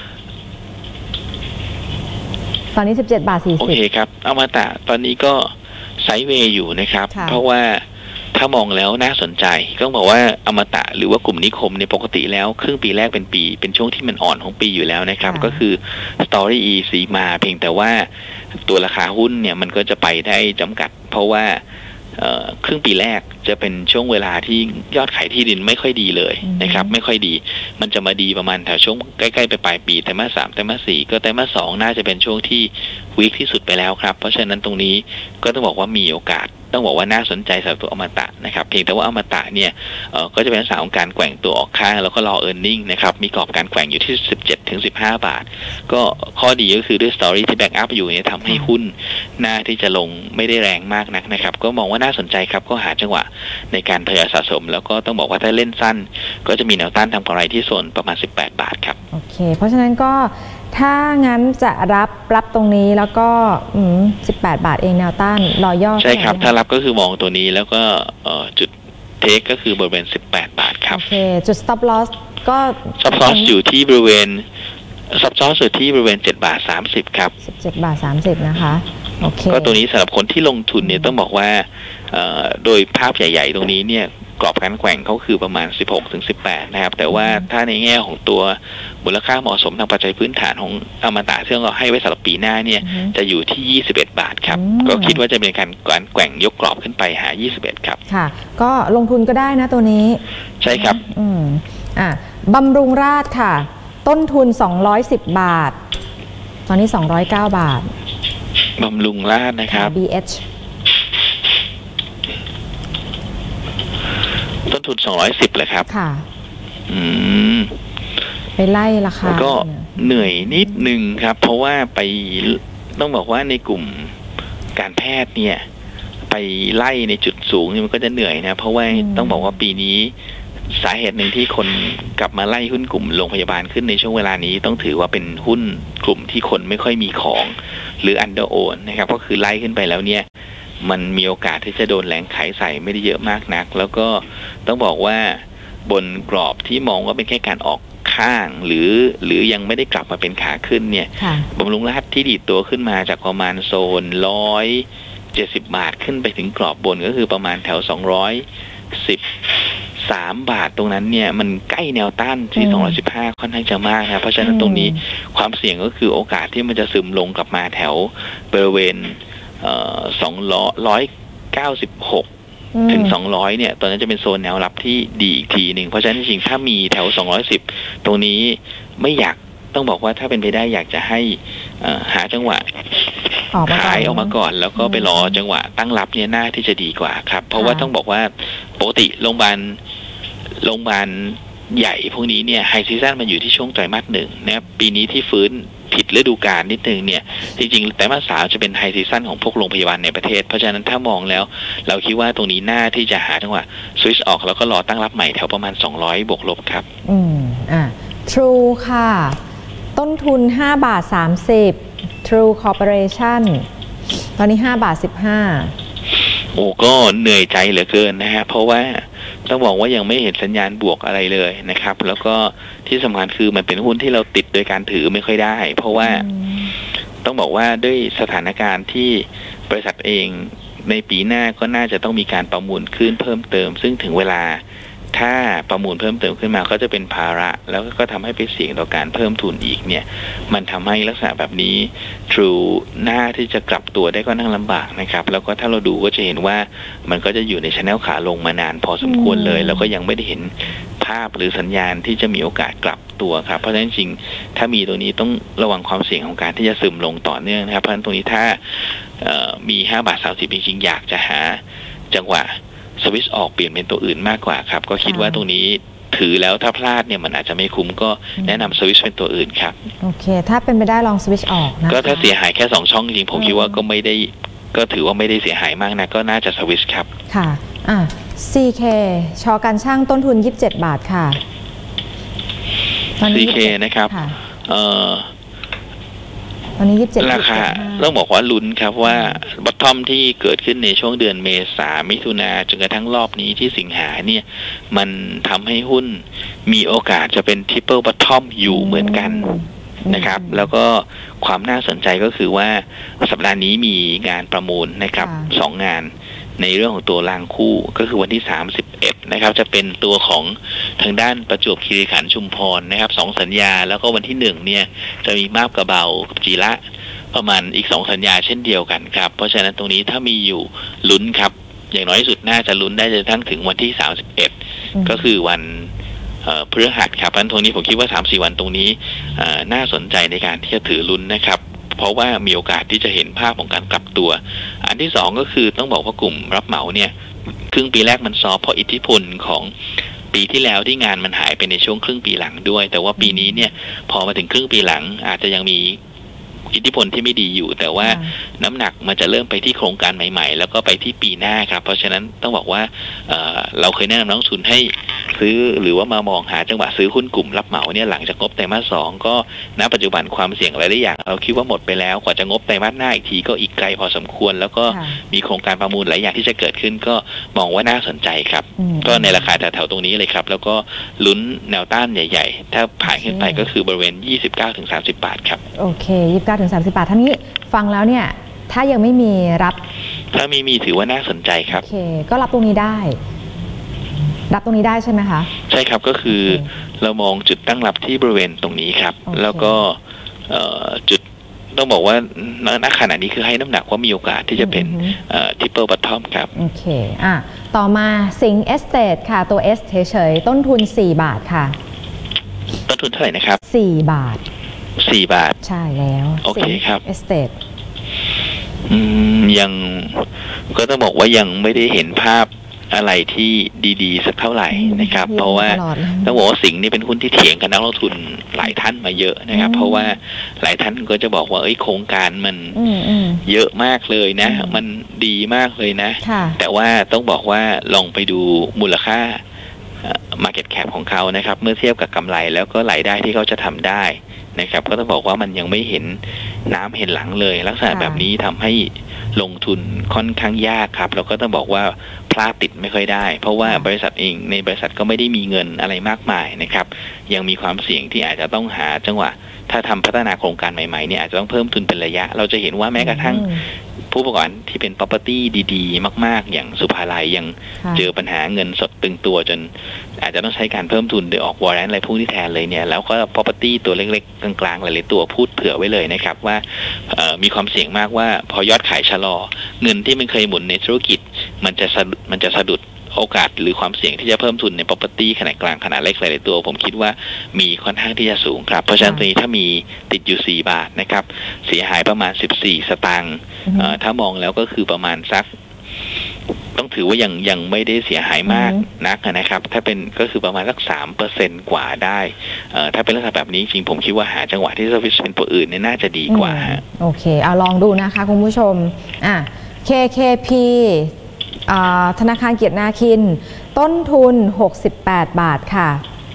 ตอนนี้สิบเจ็ดบาทสี่สิบโอเคครับอมตะตอนนี้ก็ไซด์เวย์อยู่นะครับเพราะว่าถ้ามองแล้วน่าสนใจต้องบอกว่าอมตะหรือว่ากลุ่มนิคมในปกติแล้วครึ่งปีแรกเป็นปีเป็นช่วงที่มันอ่อนของปีอยู่แล้วนะครับก็คือสตอรี่ อี ซี มาเพียงแต่ว่าตัวราคาหุ้นเนี่ยมันก็จะไปได้จำกัดเพราะว่าครึ่งปีแรกจะเป็นช่วงเวลาที่ยอดขายที่ดินไม่ค่อยดีเลยนะครับไม่ค่อยดีมันจะมาดีประมาณแถวช่วงใกล้ๆไปปลายปีไตรมาสสามไตรมาสสี่ก็ไตรมาสสองน่าจะเป็นช่วงที่วีคที่สุดไปแล้วครับเพราะฉะนั้นตรงนี้ก็ต้องบอกว่ามีโอกาสต้องบอกว่าน่าสนใจสำหรับตัวอมตะนะครับเพียงแต่ว่าอมตะเนี่ยก็จะเป็นลักษณะของการแกว่งตัวออกข้างแล้วก็รอ earning นะครับมีกรอบการแกว่งอยู่ที่สิบเจ็ดถึงสิบห้าบาทก็ข้อดีก็คือด้วยสตอรี่ที่แบ็กอัพอยู่เนี่ยทำให้หุ้นน่าที่จะลงไม่ได้แรงมากนักนะครับก็มองว่าน่าสนใจครับก็หาจังหวะในการทยอยสะสมแล้วก็ต้องบอกว่าถ้าเล่นสั้นก็จะมีแนวต้านทำกำไรที่โซนประมาณสิบแปดบาทครับโอเคเพราะฉะนั้นก็ถ้างั้นจะรับรับตรงนี้แล้วก็สิบแปดบาทเองแนวต้านรอย่อใช่ครับถ้ารับก็คือมองตัวนี้แล้วก็จุดเทคก็คือบริเวณสิบแปดบาทครับโอเคจุด stop loss ก็ stop loss อยู่ที่บริเวณ stop loss อยู่ที่บริเวณเจ็ดบาทสามสิบครับสิบเจ็ดบาทสามสิบนะคะโอเคก็ตัวนี้สำหรับคนที่ลงทุนเนี่ยต้องบอกว่าโดยภาพใหญ่ๆตรงนี้เนี่ยกรอบการแกว่งเขาคือประมาณสิบหกถึงสิบแปดนะครับแต่ว่าถ้าในแง่ของตัวมูลค่าเหมาะสมทางปัจจัยพื้นฐานของอมตะที่เราให้ไว้สำหรับปีหน้าเนี่ยจะอยู่ที่ยี่สิบเอ็ดบาทครับก็คิดว่าจะเป็นการการแกว่งยกกรอบขึ้นไปหายี่สิบเอ็ดครับค่ะก็ลงทุนก็ได้นะตัวนี้ใช่ครับอืมอ่ะบำรุงราษฎร์ค่ะต้นทุนสองร้อยสิบบาทตอนนี้สองร้อยเก้าบาทบำรุงราษฎร์นะครับบี เอชต้นทุนสองร้อยสิบเลยครับค่ะอืมไปไล่ราคาก็เหนื่อยนิดนึงครับเพราะว่าไปต้องบอกว่าในกลุ่มการแพทย์เนี่ยไปไล่ในจุดสูงมันก็จะเหนื่อยนะเพราะว่าต้องบอกว่าปีนี้สาเหตุหนึ่งที่คนกลับมาไล่หุ้นกลุ่มโรงพยาบาลขึ้นในช่วงเวลานี้ต้องถือว่าเป็นหุ้นกลุ่มที่คนไม่ค่อยมีของหรืออันเดอร์โอนนะครับก็คือไล่ขึ้นไปแล้วเนี่ยมันมีโอกาสที่จะโดนแรงขายใส่ไม่ได้เยอะมากนักแล้วก็ต้องบอกว่าบนกรอบที่มองว่าเป็นแค่การออกข้างหรือหรือยังไม่ได้กลับมาเป็นขาขึ้นเนี่ยบำรุงราษฎร์ที่ดีดตัวขึ้นมาจากประมาณโซนร้อยเจ็ดสิบบาทขึ้นไปถึงกรอบบนก็คือประมาณแถวสองร้อยสิบสามบาทตรงนั้นเนี่ยมันใกล้แนวต้านที่สองร้อยสิบห้าค่อนข้างจะมากนะเพราะฉะนั้นตรงนี้ความเสี่ยงก็คือโอกาสที่มันจะซึมลงกลับมาแถวบริเวณสองร้อยเก้าสิบหกถึงสองร้อยเนี่ยตอนนั้นจะเป็นโซนแนวรับที่ดีอีกทีหนึ่งเพราะฉะนั้นจริงๆถ้ามีแถวสองร้อยสิบตรงนี้ไม่อยากต้องบอกว่าถ้าเป็นไปได้อยากจะให้หาจังหวะขายออกมาก่อนแล้วก็ไปรอจังหวะตั้งรับเนี่ยน่าที่จะดีกว่าครับเพราะว่าต้องบอกว่าปกติโรงพยาบาลโรงพยาบาลใหญ่พวกนี้เนี่ยไฮซีซั่นมันอยู่ที่ช่วงไตรมาสหนึ่งนะครับปีนี้ที่ฟื้นผิดฤดูกาลนิดนึงเนี่ยจริงๆแต่มาสามจะเป็นไฮซีซั่นของพวกโรงพยาบาลในประเทศเพราะฉะนั้นถ้ามองแล้วเราคิดว่าตรงนี้น่าที่จะหาจังหวะสวิชออกแล้วก็รอตั้งรับใหม่แถวประมาณสองร้อยบวกลบครับอืมอ่ะ True ค่ะต้นทุนห้าบาทสามสิบ True Corporation ตอนนี้ห้าบาทสิบห้าโอ้ก็เหนื่อยใจเหลือเกินนะฮะเพราะว่าต้องบอกว่ายังไม่เห็นสัญญาณบวกอะไรเลยนะครับแล้วก็ที่สำคัญคือมันเป็นหุ้นที่เราติดโดยการถือไม่ค่อยได้เพราะว่าต้องบอกว่าด้วยสถานการณ์ที่บริษัทเองในปีหน้าก็น่าจะต้องมีการประมูลขึ้นเพิ่มเติมซึ่งถึงเวลาถ้าประมูลเพิ่มเติมขึ้นมาก็จะเป็นภาระแล้วก็ทำให้ไปเสี่ยงต่อการเพิ่มทุนอีกเนี่ยมันทำให้ลักษณะแบบนี้ True หน้าที่จะกลับตัวได้ก็นั่งลำบากนะครับแล้วก็ถ้าเราดูก็จะเห็นว่ามันก็จะอยู่ใน channel ขาลงมานานพอสมควรเลยแล้วก็ยังไม่ได้เห็นภาพหรือสัญญาณที่จะมีโอกาสกลับตัวครับเพราะฉะนั้นจริงถ้ามีตัวนี้ต้องระวังความเสี่ยงของการที่จะซึมลงต่อเนื่องนะครับเพราะฉะนั้นตรงนี้ถ้ามีห้าบาทสามสิบจริงๆอยากจะหาจังหวะสวิชออกเปลี่ยนเป็นตัวอื่นมากกว่าครับก็คิดว่าตรงนี้ถือแล้วถ้าพลาดเนี่ยมันอาจจะไม่คุ้มก็แนะนำสวิชเป็นตัวอื่นครับโอเคถ้าเป็นไปได้ลองสวิชออกนะก็ถ้าเสียหายแค่สองช่องจริงผมคิดว่าก็ไม่ได้ก็ถือว่าไม่ได้เสียหายมากนะก็น่าจะสวิชครับค่ะอ่ะ ซี เค ชอการช่างต้นทุนยี่สิบเจ็ดบาทค่ะตอนนี้ ซี เค นะครับเอ่อตอนนี้ยี่สิบเจ็ดราคาต้องบอกว่าลุ้นครับว่าบอททอมที่เกิดขึ้นในช่วงเดือนเมษามิถุนาจนกระทั่งรอบนี้ที่สิงหาเนี่ยมันทำให้หุ้นมีโอกาสจะเป็นทริปเปิลบอททอมอยู่เหมือนกันนะครับแล้วก็ความน่าสนใจก็คือว่าสัปดาห์นี้มีงานประมูลนะครับสองงานในเรื่องของตัวรางคู่ก็คือวันที่สามสิบเอ็ดนะครับจะเป็นตัวของทางด้านประจวบคีรีขันธ์ชุมพรนะครับสองสัญญาแล้วก็วันที่หนึ่งเนี่ยจะมีมาบกระเบากับจีระประมาณอีกสองสัญญาเช่นเดียวกันครับเพราะฉะนั้นตรงนี้ถ้ามีอยู่ลุ้นครับอย่างน้อยที่สุดน่าจะลุ้นได้จนทั้งถึงวันที่สามสิบเอ็ดก็คือวันพฤหัสครับเพราะฉะนั้นตรงนี้ผมคิดว่า สามถึงสี่ วันตรงนี้น่าสนใจในการที่จะถือลุ้นนะครับเพราะว่ามีโอกาสที่จะเห็นภาพของการกลับตัวอันที่สองก็คือต้องบอกว่ากลุ่มรับเหมาเนี่ยครึ่งปีแรกมันซอฟเพราะอิทธิพลของปีที่แล้วที่งานมันหายไปในช่วงครึ่งปีหลังด้วยแต่ว่าปีนี้เนี่ยพอมาถึงครึ่งปีหลังอาจจะยังมีอิทธิพลที่ไม่ดีอยู่แต่ว่าน้ำหนักมันจะเริ่มไปที่โครงการใหม่ๆแล้วก็ไปที่ปีหน้าครับเพราะฉะนั้นต้องบอกว่า เอ่อ เราเคยแนะนำนักลงทุนให้ซื้อหรือว่ามามองหาจังหวะซื้อหุ้นกลุ่มรับเหมาเนี่ยหลังจากงบไตรมาสสองก็ณปัจจุบันความเสี่ยงหลายๆอย่างเราคิดว่าหมดไปแล้วกว่าจะงบไตรมาสหน้าอีกทีก็อีกไกลพอสมควรแล้วก็มีโครงการประมูลหลายอย่างที่จะเกิดขึ้นก็มองว่าน่าสนใจครับก็ในราคาแถวๆตรงนี้เลยครับแล้วก็ลุ้นแนวต้านใหญ่ๆถ้าผ่านขึ้นไปก็คือบริเวณ ยี่สิบเก้าถึงสามสิบ บาทครับโอเคยี่สิบเก้าถึงสามสิบบาทท่านี้ฟังแล้วเนี่ยถ้ายังไม่มีรับถ้ามีมีถือว่าน่าสนใจครับโอเคก็รับตรงนี้ได้รับตรงนี้ได้ใช่ไหมคะใช่ครับก็คือเรามองจุดตั้งรับที่บริเวณตรงนี้ครับแล้วก็จุดต้องบอกว่าณขณะนี้คือให้น้ำหนักว่ามีโอกาสที่จะเป็นทริปเปิลบอททอมครับโอเคอ่ะต่อมาสิงห์เอสเตทค่ะตัว S เฉยๆต้นทุนสี่บาทค่ะต้นทุนเท่าไหร่นะครับสี่บาทสี่บาทใช่แล้วโอเคครับเอสเตทอืมยังก็ต้องบอกว่ายังไม่ได้เห็นภาพอะไรที่ดีๆสักเท่าไหร่นะครับเพราะว่าต้องบอกว่าสิงห์นี่เป็นหุ้นที่เถียงกับนักลงทุนหลายท่านมาเยอะนะครับเพราะว่าหลายท่านก็จะบอกว่าเอ้ยโครงการมันเยอะมากเลยนะมันดีมากเลยนะแต่ว่าต้องบอกว่าลองไปดูมูลค่า market cap ของเขานะครับเมื่อเทียบกับกำไรแล้วก็รายได้ที่เขาจะทำได้นะครับก็ต้องบอกว่ามันยังไม่เห็นน้ำเห็นหลังเลยลักษณะแบบนี้ทำให้ลงทุนค่อนข้างยากครับแล้วก็ต้องบอกว่าพลาดติดไม่ค่อยได้เพราะว่าบริษัทเองในบริษัทก็ไม่ได้มีเงินอะไรมากมายนะครับยังมีความเสี่ยงที่อาจจะต้องหาจังหวะถ้าทำพัฒนาโครงการใหม่ๆเนี่ยอาจจะต้องเพิ่มทุนเป็นระยะเราจะเห็นว่าแม้กระทั่งผู้ประกอบการที่เป็น property ดีๆมากๆอย่างสุภาลัยยังเจอปัญหาเงินสดตึงตัวจนอาจจะต้องใช้การเพิ่มทุนโดยออกวอร์เรนต์อะไรพวกนี้แทนเลยเนี่ยแล้วก็ property ตัวเล็กๆกลางๆหลายๆตัวพูดเผื่อไว้เลยนะครับว่ามีความเสี่ยงมากว่าพอยอดขายชะลอเงินที่มันเคยหมุนในธุรกิจมันจะมันจะสะดุดโอกาสหรือความเสี่ยงที่จะเพิ่มทุนใน property ขนาดกลางขนาดเล็กหลายๆตัวผมคิดว่ามีค่อนข้างที่จะสูงครับเพราะฉะนั้นตัวนี้ถ้ามีติดอยู่สี่บาทนะครับเสียหายประมาณสิบสี่สตางค์ถ้ามองแล้วก็คือประมาณสักต้องถือว่ายังยังไม่ได้เสียหายมากนักนะครับถ้าเป็นก็คือประมาณสักสามเปอร์เซ็นต์กว่าได้เอ่อถ้าเป็นลักษณะแบบนี้จริงผมคิดว่าหาจังหวะที่สวิตช์เป็นตัวอื่นเนี่ยน่าจะดีกว่าโอเคเอาลองดูนะคะคุณผู้ชมอ่ะ เค เค พี ธนาคารเกียรตินาคินต้นทุนหกสิบแปดบาทค่ะ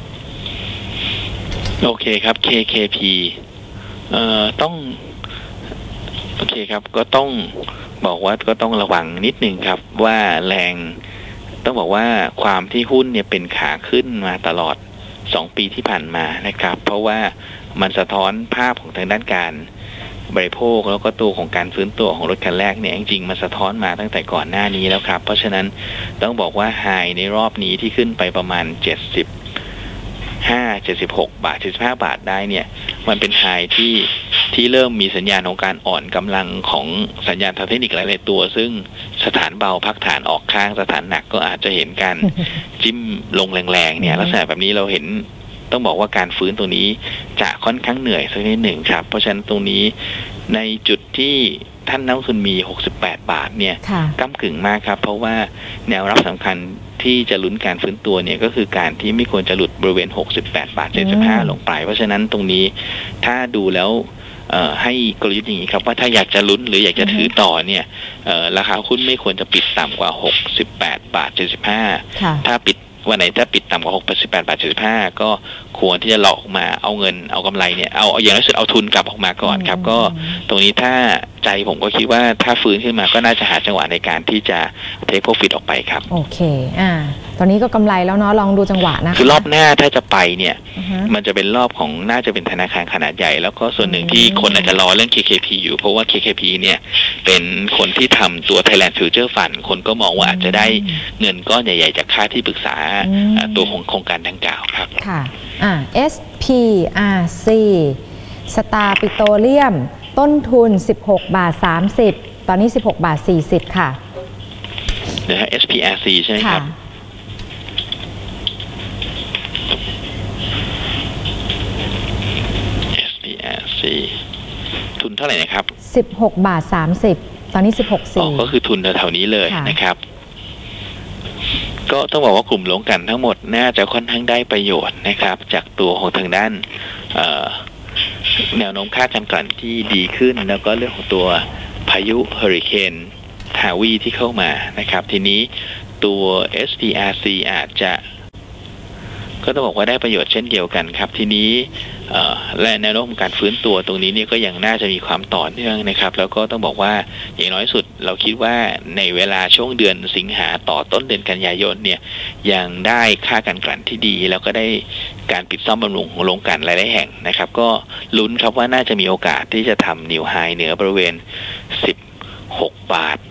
โอเคครับ เค เค พี เอ่อต้องโอเคครับก็ต้องบอกว่าก็ต้องระวังนิดนึงครับว่าแรงต้องบอกว่าความที่หุ้นเนี่ยเป็นขาขึ้นมาตลอดสองปีที่ผ่านมานะครับเพราะว่ามันสะท้อนภาพของทางด้านการบริโภคแล้วก็ตัวของการฟื้นตัวของรถคันแรกเนี่ยจริงๆมันสะท้อนมาตั้งแต่ก่อนหน้านี้แล้วครับเพราะฉะนั้นต้องบอกว่าไฮในรอบนี้ที่ขึ้นไปประมาณเจ็ดสิบห้า เจ็ดสิบหกบาทเจ็ดสิบห้าบาทได้เนี่ยมันเป็นไฮที่ที่เริ่มมีสัญญาณของการอ่อนกำลังของสัญญาณทางเทคนิคหลายๆตัวซึ่งสถานเบาพักฐานออกข้างสถานหนักก็อาจจะเห็นการ จิ้มลงแรงๆเนี่ยลักษณะแบบนี้เราเห็นต้องบอกว่าการฟื้นตรงนี้จะค่อนข้างเหนื่อยสักนิดหนึ่งครับเพราะฉะนั้นตรงนี้ในจุดที่ท่านนักลงทุนมีหกสิบแปดบาทเนี่ยก้ำกึ่งมากครับเพราะว่าแนวรับสำคัญที่จะลุ้นการฟื้นตัวเนี่ยก็คือการที่ไม่ควรจะหลุดบริเวณหกสิบแปดบาทเจ็ดสิบห้าลงไปเพราะฉะนั้นตรงนี้ถ้าดูแล้วให้กลยุทธ์อย่างนี้ครับว่าถ้าอยากจะลุ้นหรืออยากจะถือต่อเนี่ยราคาหุ้นไม่ควรจะปิดต่ำกว่าหกสิบแปดบาทเจ็ดสิบห้าถ้าปิดวันไหนถ้าปิดต่ำกว่าหกสิบแปดบาทเจ็ดสิบห้าก็ควรที่จะหลอกออกมาเอาเงินเอากำไรเนี่ยเอาอย่างน้อยสุดเอาทุนกลับออกมาก่อนครับก็ตรงนี้ถ้าใจผมก็คิดว่าถ้าฟื้นขึ้นมาก็น่าจะหาจังหวะในการที่จะเทคโปรฟิตออกไปครับโอเคอ่าตอนนี้ก็กำไรแล้วเนาะลองดูจังหวะนะคือรอบหน้าถ้าจะไปเนี่ย uh-huh. มันจะเป็นรอบของน่าจะเป็นธนาคารขนาดใหญ่แล้วก็ส่วนหนึ่งที่คนอาจจะรอเรื่อง เค เค พี อยู่เพราะว่า เค เค พี เนี่ยเป็นคนที่ทำตัว Thailand Future Fund คนก็มองว่าอาจจะได้เงินก้อนใหญ่ๆจากค่าที่ปรึกษาตัวของโครงการดังกล่าวครับค่ะอ่า เอส พี อาร์ ซี Star Petroleum ต้นทุนสิบหกบาทสามสิบตอนนี้สิบหกบาทสี่สิบค่ะเดี๋ยว เอส พี อาร์ ซี ใช่ไหมครับทุนเท่าไหร่นะครับสิบหกบาทสามสิบตอนนี้สิบหกสี่อ๋อก็คือทุนแถวๆนี้เลยนะครับก็ต้องบอกว่ากลุ่มลงกันทั้งหมดน่าจะค่อนข้างได้ประโยชน์นะครับจากตัวของทางด้านแนวโน้มค่าการกลั่นที่ดีขึ้นแล้วก็เรื่องของตัวพายุเฮอริเคนฮาวีที่เข้ามานะครับทีนี้ตัว เอส พี อาร์ ซี อาจจะก็ต้องบอกว่าได้ประโยชน์เช่นเดียวกันครับทีนี้และแนวโน้มการฟื้นตัวตรงนี้นี่ก็ยังน่าจะมีความต่อเนื่องนะครับแล้วก็ต้องบอกว่าอย่างน้อยสุดเราคิดว่าในเวลาช่วงเดือนสิงหาต่อต้นเดือนกันยายนเนี่ยยังได้ค่าการกลั่นที่ดีแล้วก็ได้การปิดซ่อมบำรุงของโรงกลั่นหลายๆแห่งนะครับก็ลุ้นครับว่าน่าจะมีโอกาสที่จะทำนิวไฮเหนือบริเวณสิบหกบาท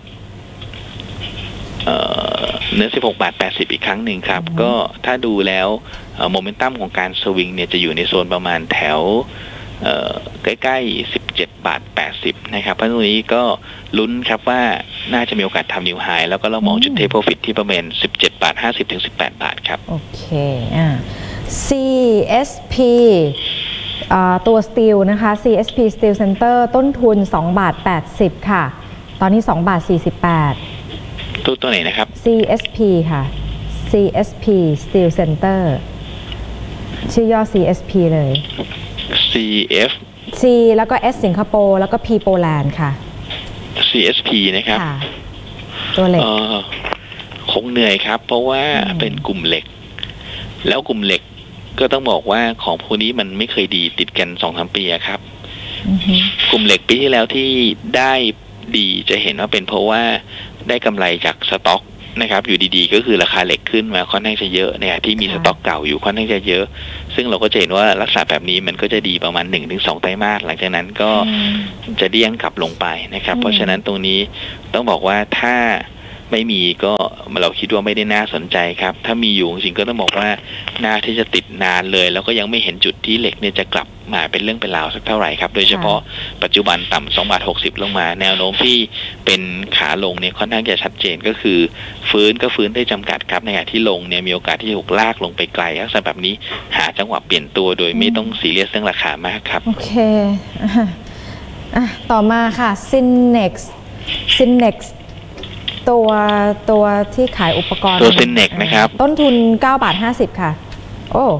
เนื้อสิบหกบาทแปดสิบอีกครั้งหนึ่งครับก็ถ้าดูแล้วโมเมนตัมของการสวิงเนี่ยจะอยู่ในโซนประมาณแถวใกล้ๆสิบเจ็ดบาทแปดสิบนะครับเพราะตรงนี้ก็ลุ้นครับว่าน่าจะมีโอกาสทำนิวไฮแล้วก็เรามองจุดเทคโปรฟิตที่ประมาณสิบเจ็ดบาทห้าสิบถึงสิบแปดบาทครับโอเคอ่า ซี เอส พี ตัว Steel นะคะ ซี เอส พี Steel Center ต้นทุนสองบาทแปดสิบค่ะตอนนี้สองบาทสี่สิบแปดตัวตัวไหนนะครับซี เอส พี ค่ะ ซี เอส พี Steel Center ชื่อย่อ ซี เอส พี เลยซี เอฟ C แล้วก็ S สิงคโปร์แล้วก็ P โปแลนด์ค่ะซี เอส พี นะครับตัวเหล็กคงเหนื่อยครับเพราะว่าเป็นกลุ่มเหล็กแล้วกลุ่มเหล็กก็ต้องบอกว่าของพวกนี้มันไม่เคยดีติดกัน สองถึงสาม ปีครับกลุ่มเหล็กปีที่แล้วที่ได้ดีจะเห็นว่าเป็นเพราะว่าได้กำไรจากสต็อกนะครับอยู่ดีๆก็คือราคาเหล็กขึ้นมาค่อนข้างจะเยอะเนี่ยที่มีสต็อกเก่าอยู่ค่อนข้างจะเยอะซึ่งเราก็จะเห็นว่าลักษณะแบบนี้มันก็จะดีประมาณ หนึ่งถึงสอง ไตรมาสหลังจากนั้นก็จะเดี้ยงกลับลงไปนะครับเพราะฉะนั้นตรงนี้ต้องบอกว่าถ้าไม่มีก็เราคิดว่าไม่ได้น่าสนใจครับถ้ามีอยู่จริงๆก็ต้องบอกว่าน่าที่จะติดนานเลยแล้วก็ยังไม่เห็นจุดที่เหล็กเนี่ยจะกลับมาเป็นเรื่องเป็นราวสักเท่าไหร่ครับโดยเฉพาะปัจจุบันต่ำสองบาทหกสิบลงมาแนวโน้มที่เป็นขาลงเนี่ยค่อนข้างจะชัดเจนก็คือฟื้นก็ฟื้นได้จำกัดครับในขณะที่ลงเนี่ยมีโอกาสที่จะถูกลากลงไปไกลลักษณะแบบนี้หาจังหวะเปลี่ยนตัวโดยไม่ต้องซีเรียสเรื่องราคามากครับโอเคอ่ะต่อมาค่ะ Synnex Synnex ตัวตัวที่ขายอุปกรณ์ตัวซินเน็กนะครับต้นทุนเก้าบาทห้าสิบค่ะโอ้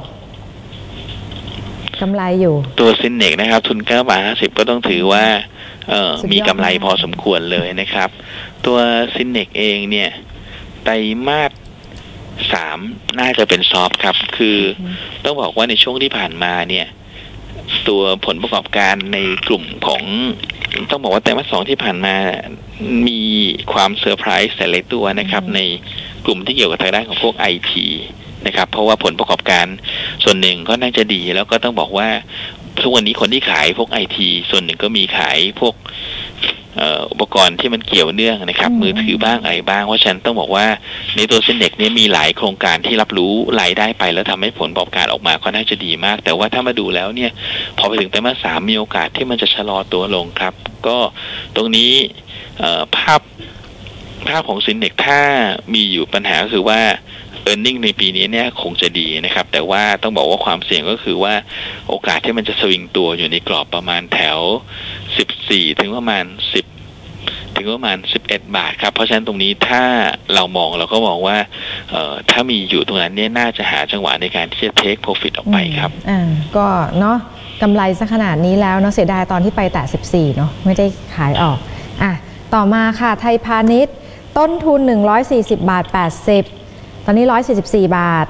กำไรอยู่ตัวซินเน็กนะครับทุนเก้าบาทห้าสิบก็ต้องถือว่าเอ่อมีกำไรพอสมควรเลยนะครับตัวซินเน็กเองเนี่ยไตรมาสสามน่าจะเป็นซอฟครับคือต้องบอกว่าในช่วงที่ผ่านมาเนี่ยตัวผลประกอบการในกลุ่มของต้องบอกว่าไตรมาสสองที่ผ่านมามีความเซอร์ไพรส์หลายตัวนะครับในกลุ่มที่เกี่ยวกับทางด้านของพวก ไอ ที นะครับเพราะว่าผลประกอบการส่วนหนึ่งก็น่าจะดีแล้วก็ต้องบอกว่าทุกวันนี้คนที่ขายพวก ไอ ที ส่วนหนึ่งก็มีขายพวกอุปกรณ์ที่มันเกี่ยวเนื่องนะครับมือถือบ้างอะไรบ้างเพราะฉะนั้นต้องบอกว่าในตัวซินเน็กนี้มีหลายโครงการที่รับรู้รายได้ไปแล้วทำให้ผลประกอบการออกมาก็น่าจะดีมากแต่ว่าถ้ามาดูแล้วเนี่ยพอไปถึงไตรมาสสามมีโอกาสที่มันจะชะลอตัวลงครับก็ตรงนี้ภาพภาพของซินเน็กถ้ามีอยู่ปัญหาก็คือว่าearning ในปีนี้เนี่ยคงจะดีนะครับแต่ว่าต้องบอกว่าความเสี่ยงก็คือว่าโอกาสที่มันจะสวิงตัวอยู่ในกรอบประมาณแถวสิบสี่ถึงประมาณสิบถึงประมาณสิบเอ็ดบาทครับเพราะฉะนั้นตรงนี้ถ้าเรามองเราก็มองว่าเอ่อถ้ามีอยู่ตรงนั้นเนี่ยน่าจะหาจังหวะในการที่จะ take profit ออกไปครับอ่าก็เนาะกำไรซะขนาดนี้แล้วเนาะเสียดายตอนที่ไปแต่สิบสี่เนาะไม่ได้ขายออกอ่ะต่อมาค่ะไทยพาณิชย์ต้นทุนหนึ่งร้อยสี่สิบบาทแปดสิบตอนนี้หนึ่งร้อยสี่สิบสี่บาท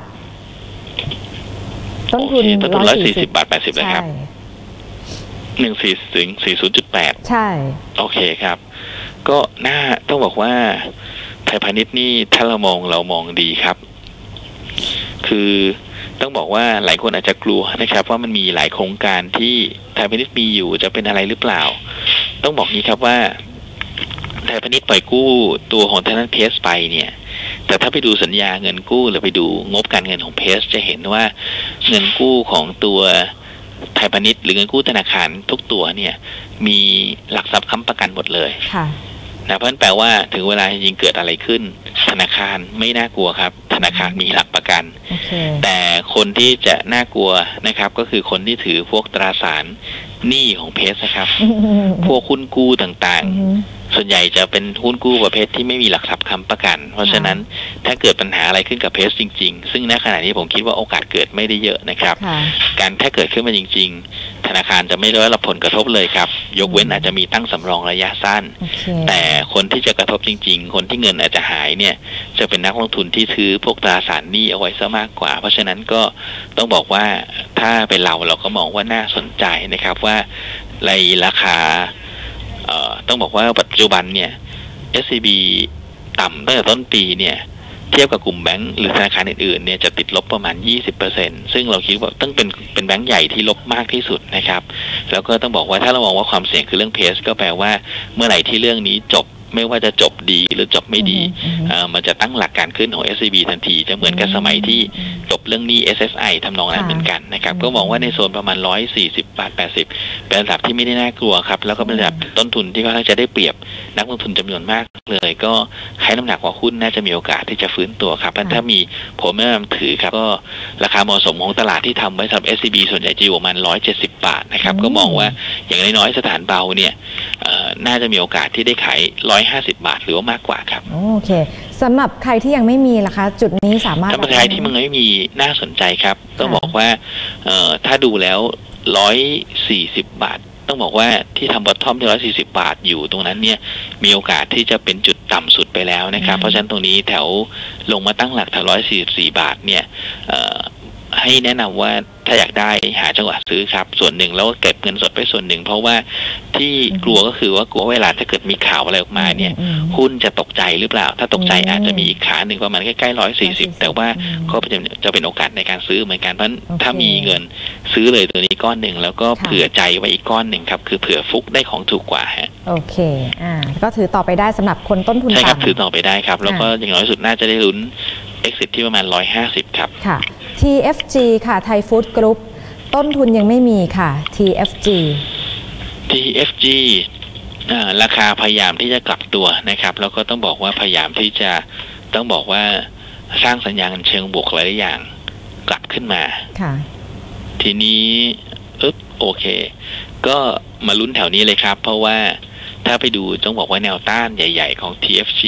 ต้นทุนต้นทุนหนึ่งร้อยสี่สิบบาทแปดสิบนะครับหนึ่งสี่ถึงสี่ศูนย์จุดแปดใช่โอเคครับก็น่าต้องบอกว่าไทยพาณิชย์นี่ถ้าเรามองเรามองดีครับคือต้องบอกว่าหลายคนอาจจะกลัวนะครับว่ามันมีหลายโครงการที่ไทยพาณิชย์มีอยู่จะเป็นอะไรหรือเปล่าต้องบอกนี้ครับว่าไทยพาณิชย์ปล่อยกู้ตัวของธนาคารเพสไปเนี่ยแต่ถ้าไปดูสัญญาเงินกู้หรือไปดูงบการเงินของเพสจะเห็นว่าเงินกู้ของตัวไทยพาณิชย์หรือเงินกู้ธนาคารทุกตัวเนี่ยมีหลักทรัพย์ค้ำประกันหมดเลยนะเพราะนั่นแปลว่าถึงเวลาจริงเกิดอะไรขึ้นธนาคารไม่น่ากลัวครับธนาคารมีหลักประกัน okay. แต่คนที่จะน่ากลัวนะครับก็คือคนที่ถือพวกตราสารหนี้ของเพสนะครับ พวกหุ้นกู้ต่างๆ ส่วนใหญ่จะเป็นหุ้นกู้ประเภทที่ไม่มีหลักทรัพย์ค้ำประกันเพราะฉะนั้นถ้าเกิดปัญหาอะไรขึ้นกับเพสจริงๆซึ่งณขณะนี้ผมคิดว่าโอกาสเกิดไม่ได้เยอะนะครับการถ้าเกิดขึ้นมาจริงๆธนาคารจะไม่ได้รับผลกระทบเลยครับยกเว้นอาจจะมีตั้งสำรองระยะสั้น okay. แต่คนที่จะกระทบจริงๆคนที่เงินอาจจะหายเนี่ยจะเป็นนักลงทุนที่ถือพวกตราสารหนี้เอาไว้ซะมากกว่าเพราะฉะนั้นก็ต้องบอกว่าถ้าเป็นเราเราก็มองว่าน่าสนใจนะครับว่าในราคาเอ่อต้องบอกว่าปัจจุบันเนี่ย เอส ซี บี ต่ำตั้งแต่ต้นปีเนี่ยเทียบกับกลุ่มแบงก์หรือธนาคารอื่นๆเนี่ยจะติดลบประมาณ ยี่สิบเปอร์เซ็นต์ ซึ่งเราคิดว่าต้องเป็นเป็นแบงก์ใหญ่ที่ลบมากที่สุดนะครับแล้วก็ต้องบอกว่าถ้าเรามองว่าความเสี่ยงคือเรื่องเพสก็แปลว่าเมื่อไหร่ที่เรื่องนี้จบไม่ว่าจะจบดีหรือจบไม่ดีมันจะตั้งหลักการขึ้นของ เอส ซี บี ทันทีจะเหมือนกับสมัยที่จบเรื่องหนี้ เอส เอส ไอ ทำนองนั้นเหมือนกันนะครับก็มองว่าในโซนประมาณหนึ่งร้อยสี่สิบบาทแปดสิบเป็นระดับที่ไม่ได้น่ากลัวครับแล้วก็เป็นระดับต้นทุนที่ค่อนข้างจะได้เปรียบนักลงทุนจำนวนมากเลยก็ให้น้ำหนักกว่าหุ้นน่าจะมีโอกาสที่จะฟื้นตัวครับถ้ามีผมแนะนำถือครับก็ราคาเหมาะสมของตลาดที่ทำไว้สำหรับ เอส ซี บี ส่วนใหญ่จะอยู่ประมาณหนึ่งร้อยเจ็ดสิบบาทนะครับก็มองว่าอย่างน้อยๆสถานเบาเนี่ยน่าจะมีโอกาสที่ได้ขายหนึ่งร้อยห้าสิบบาทหรือว่ามากกว่าครับโอเคสำหรับใครที่ยังไม่มีล่ะคะจุดนี้สามารถสำหรับใครที่มันไม่มีน่าสนใจครับต้องบอกว่าถ้าดูแล้วหนึ่งร้อยสี่สิบบาทต้องบอกว่าที่ทำบอททอมที่หนึ่งร้อยสี่สิบบาทอยู่ตรงนั้นเนี่ยมีโอกาสที่จะเป็นจุดต่ำสุดไปแล้วนะครับเพราะฉะนั้นตรงนี้แถวลงมาตั้งหลักแถวหนึ่งร้อยสี่สิบสี่บาทเนี่ยให้แนะนำว่าถ้าอยากได้หาจังหวะซื้อครับส่วนหนึ่งแล้วเก็บเงินสดไปส่วนหนึ่งเพราะว่าที่กลัวก็คือว่ากลัวเวลาถ้าเกิดมีข่าวอะไรออกมาเนี่ยหุ้นจะตกใจหรือเปล่าถ้าตกใจอาจจะมีอีกขาหนึ่งประมาณใกล้ๆหนึ่งร้อยสี่สิบแต่ว่าก็จะจะเป็นโอกาสในการซื้อเหมือนกันเพราะถ้ามีเงินซื้อเลยตัวนี้ก้อนหนึ่งแล้วก็เผื่อใจไว้อีกก้อนหนึ่งครับคือเผื่อฟุกได้ของถูกกว่าฮะโอเคอ่าก็ถือต่อไปได้สำหรับคนต้นทุนต่ำใช่ครับถือต่อไปได้ครับแล้วก็อย่างน้อยสุดน่าจะได้ลุ้น exit ที่ประมาณหนึ่งร้อยห้าสิบครับค่ะ ที เอฟ จี ค่ะไทยฟู้ดกรุ๊ปต้นทุนยังไม่มีค่ะ ที เอฟ จีที เอฟ จี ราคาพยายามที่จะกลับตัวนะครับแล้วก็ต้องบอกว่าพยายามที่จะต้องบอกว่าสร้างสัญญาณเชิงบวกหลายอย่างกลับขึ้นมาค่ะทีนี้อึ๊บโอเคก็มาลุ้นแถวนี้เลยครับเพราะว่าถ้าไปดูต้องบอกว่าแนวต้านใหญ่ๆของ ที เอฟ จี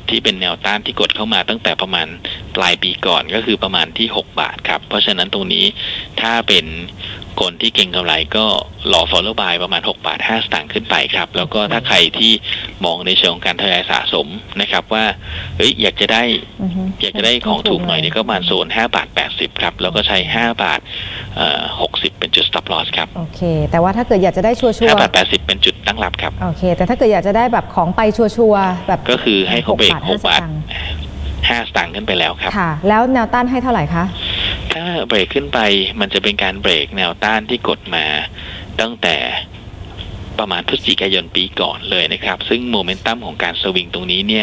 ที่เป็นแนวต้านที่กดเข้ามาตั้งแต่ประมาณปลายปีก่อนก็คือประมาณที่หกบาทครับเพราะฉะนั้นตรงนี้ถ้าเป็นคนที่เก็งกำไรก็รอ follow buy ประมาณหกบาทห้าสตางค์ขึ้นไปครับแล้วก็ถ้าใครที่มองในเชิงของการทยอยสะสมนะครับว่าเฮ้ยอยากจะได้ uh-huh. อยากจะได้ของถูกหน่อยเนี่ยก็ประมาณโซนห้าบาทแปดสิบครับแล้วก็ใช้ห้าบาทเอ่อหกสิบเป็นจุด stop loss ครับโอเคแต่ว่าถ้าเกิดอยากจะได้ชัวร์ๆห้าบาทแปดสิบเป็นจุดตั้งรับครับโอเคแต่ถ้าเกิดอยากจะได้แบบของไปชัวร์ๆแบบก็คือให้เขาเบรกหกบาทห้าสตางค์ขึ้นไปแล้วครับค่ะแล้วแนวต้านให้เท่าไหร่คะถ้าเบรกขึ้นไปมันจะเป็นการเบรกแนวต้านที่กดมาตั้งแต่ประมาณพฤศจิกายนปีก่อนเลยนะครับซึ่งโมเมนตัมของการสวิงตรงนี้เนี่ย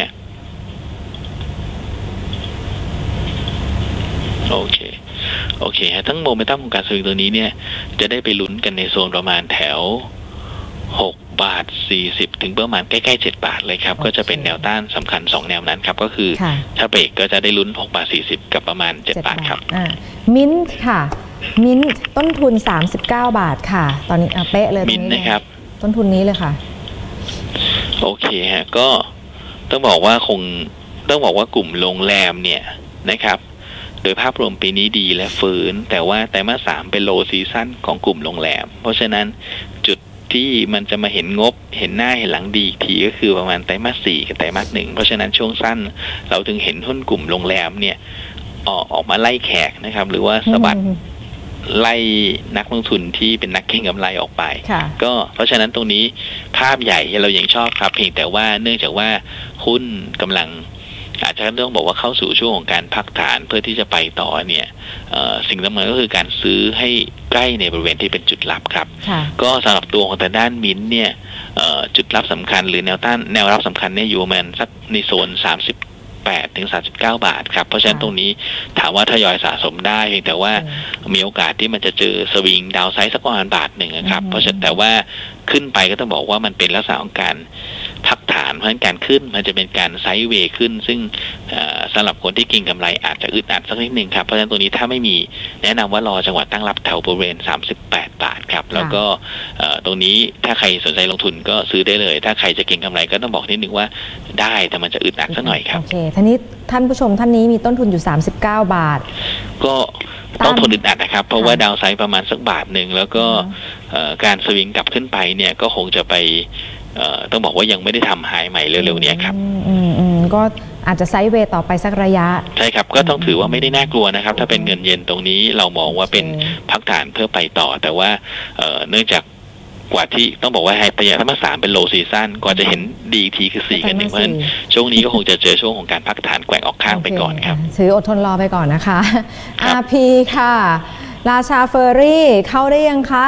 โอเคโอเคฮะทั้งโมเมนตัมของการสวิงตรงนี้เนี่ยจะได้ไปลุ้นกันในโซนประมาณแถวหกบาทสี่สิบถึงประมาณใกล้ๆเจ็ดบาทเลยครับ okay. ก็จะเป็นแนวต้านสำคัญสองแนวนั้นครับก็คือถ้าเบรกก็จะได้ลุ้นหกบาทสี่สิบกับประมาณเจ็ดบาทครับมิ้นท์ค่ะมิ้นท์ต้นทุนสามสิบเก้าบาทค่ะตอนนี้เป๊ะเลยมิ้นท์นะครับต้นทุนนี้เลยค่ะโอเคฮะก็ต้องบอกว่าคงต้องบอกว่ากลุ่มโรงแรมเนี่ยนะครับโดยภาพรวมปีนี้ดีและฟื้นแต่ว่าไตรมาสสามเป็นโลซีซั่นของกลุ่มโรงแรมเพราะฉะนั้นจุดที่มันจะมาเห็นงบเห็นหน้าเห็นหลังดีอีกทีก็คือประมาณไตรมาสสี่กับไตรมาสหนึ่งเพราะฉะนั้นช่วงสั้นเราถึงเห็นหุ้นกลุ่มโรงแรมเนี่ยออกออกมาไล่แขกนะครับหรือว่าสะบัดไล่นักลงทุนที่เป็นนักเก็งกำไรออกไปก็เพราะฉะนั้นตรงนี้ภาพใหญ่เรายังชอบครับเพียงแต่ว่าเนื่องจากว่าหุ้นกำลังอาจจะต้องบอกว่าเข้าสู่ช่วงของการพักฐานเพื่อที่จะไปต่อเนี่ยสิ่งสำคัญก็คือการซื้อให้ใกล้ในบริเวณที่เป็นจุดรับครับก็สำหรับตัวของแต่ด้านมิ้นเนี่ยจุดรับสำคัญหรือแนวต้านแนวรับสำคัญเนี่ยอยู่ประมาณสักในโซนสามสิบแปดถึงสามสิบเก้าบาทครับเพราะฉะนั้นตรงนี้ถามว่าทยอยสะสมได้เพียงแต่ว่ามีโอกาสที่มันจะเจอสวิงดาวไซด์สักประมาณบาทหนึ่งนะครับเพราะฉะนั้นแต่ว่าขึ้นไปก็ต้องบอกว่ามันเป็นลักษณะของการพักฐานเพราะฉะนั้นการขึ้นมันจะเป็นการไซด์เวย์ขึ้นซึ่งสำหรับคนที่เก็งกำไรอาจจะอึดอัดสักนิดนึงครับเพราะฉะนั้นตรงนี้ถ้าไม่มีแนะนำว่ารอจังหวะตั้งรับแถวบริเวณสามสิบแปดบาทครับแล้วก็ตรงนี้ถ้าใครสนใจลงทุนก็ซื้อได้เลยถ้าใครจะเก็งกำไรก็ต้องบอกนิดนึงว่าได้แต่มันจะอึดอัดสักหน่อยครับโอเคท่านี้ท่านผู้ชมท่านนี้มีต้นทุนอยู่สามสิบเก้าบาทก็ต้องทนอึดอัดนะครับเพราะว่าดาวไซด์ประมาณสักบาทหนึ่งแล้วก็การสวิงกลับขึ้นไปเนี่ยก็คงจะไปต้องบอกว่ายังไม่ได้ทำไฮใหม่เร็วๆนี้ครับก็อาจจะไซด์เวย์ต่อไปสักระยะใช่ครับก็ต้องถือว่าไม่ได้น่ากลัวนะครับถ้าเป็นเงินเย็นตรงนี้เรามองว่าเป็นพักฐานเพื่อไปต่อแต่ว่าเนื่องจากกว่าที่ต้องบอกว่าไฮเปอร์ถ้ามาสามเป็นโลซีซั่นก่อนจะเห็นดีทีคือสี่กันหนึ่งเพราะฉะนั้นช่วงนี้ก็คงจะเจอช่วงของการพักฐานแกว่งออกข้างไปก่อนครับถืออดทนรอไปก่อนนะคะ อาร์ พี ค่ะราชาเฟอร์รี่เข้าได้ยังคะ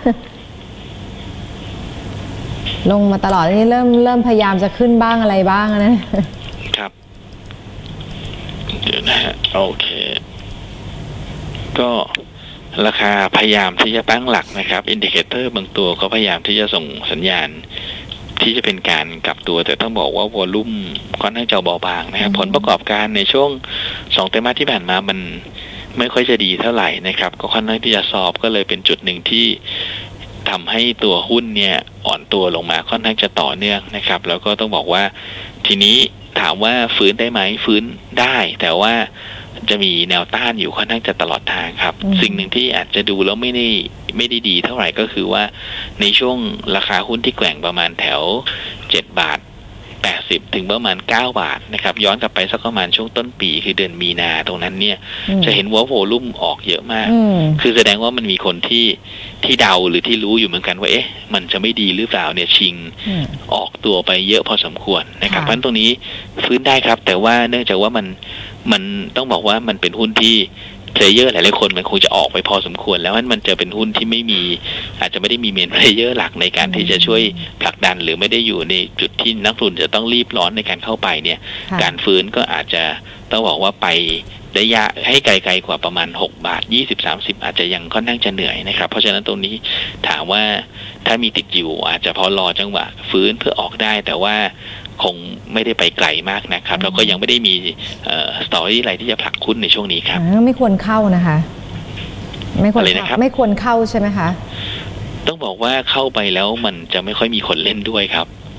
ลงมาตลอดนี่เริ่มเริ่มพยายามจะขึ้นบ้างอะไรบ้างนะครับเดี๋ยวนะฮะโอเคก็ราคาพยายามที่จะตั้งหลักนะครับอินดิเคเตอร์บางตัวก็พยายามที่จะส่งสัญญาณที่จะเป็นการกลับตัวแต่ต้องบอกว่าวอลลุ่มค่อนข้างจะเบาบางนะครับผลประกอบการในช่วงสองไตรมาสที่ผ่านมามันไม่ค่อยจะดีเท่าไหร่นะครับก็ค่อนข้างที่จะซอฟก็เลยเป็นจุดหนึ่งที่ทำให้ตัวหุ้นเนี่ยอ่อนตัวลงมาค่อนข้างจะต่อเนื่องนะครับแล้วก็ต้องบอกว่าทีนี้ถามว่าฟื้นได้ไหมฟื้นได้แต่ว่าจะมีแนวต้านอยู่ค่อนข้างจะตลอดทางครับสิ่งหนึ่งที่อาจจะดูแล้วไม่ได้ไม่ได้ดีเท่าไหร่ก็คือว่าในช่วงราคาหุ้นที่แกว่งประมาณแถวเจ็ดบาทแปดสิบถึงประมาณเก้าบาทนะครับย้อนกลับไปสักประมาณช่วงต้นปีคือเดือนมีนาตรงนั้นเนี่ยจะเห็นว่าโวลุ่มออกเยอะมากคือแสดงว่ามันมีคนที่ที่เดาหรือที่รู้อยู่เหมือนกันว่าเอ๊ะมันจะไม่ดีหรือเปล่าเนี่ยชิงออกตัวไปเยอะพอสมควรนะครับเพราะฉะนั้นตรงนี้ฟื้นได้ครับแต่ว่าเนื่องจากว่ามันมันต้องบอกว่ามันเป็นหุ้นที่เพลเยอร์หลายๆคนมันคงจะออกไปพอสมควรแล้วมันจะเป็นหุ้นที่ไม่มีอาจจะไม่ได้มีเมนเพลเยอร์หลักในการที่จะช่วยผลักดันหรือไม่ได้อยู่ในจุดที่นักลงทุนจะต้องรีบร้อนในการเข้าไปเนี่ยการฟื้นก็อาจจะต้องบอกว่าไปได้ยากให้ไกลๆกว่าประมาณหกบาทยี่สิบ สามสิบอาจจะยังค่อนข้างจะเหนื่อยนะครับเพราะฉะนั้นตรงนี้ถามว่าถ้ามีติดอยู่อาจจะพอรอจังหวะฟื้นเพื่อออกได้แต่ว่าคงไม่ได้ไปไกลมากนะครับแล้วก็ยังไม่ได้มีสตอรี่อะไรที่จะผลักหุ้นในช่วงนี้ครับไม่ควรเข้านะคะไม่ควรไม่ควรเข้าใช่ไหมคะต้องบอกว่าเข้าไปแล้วมันจะไม่ค่อยมีคนเล่นด้วยครับ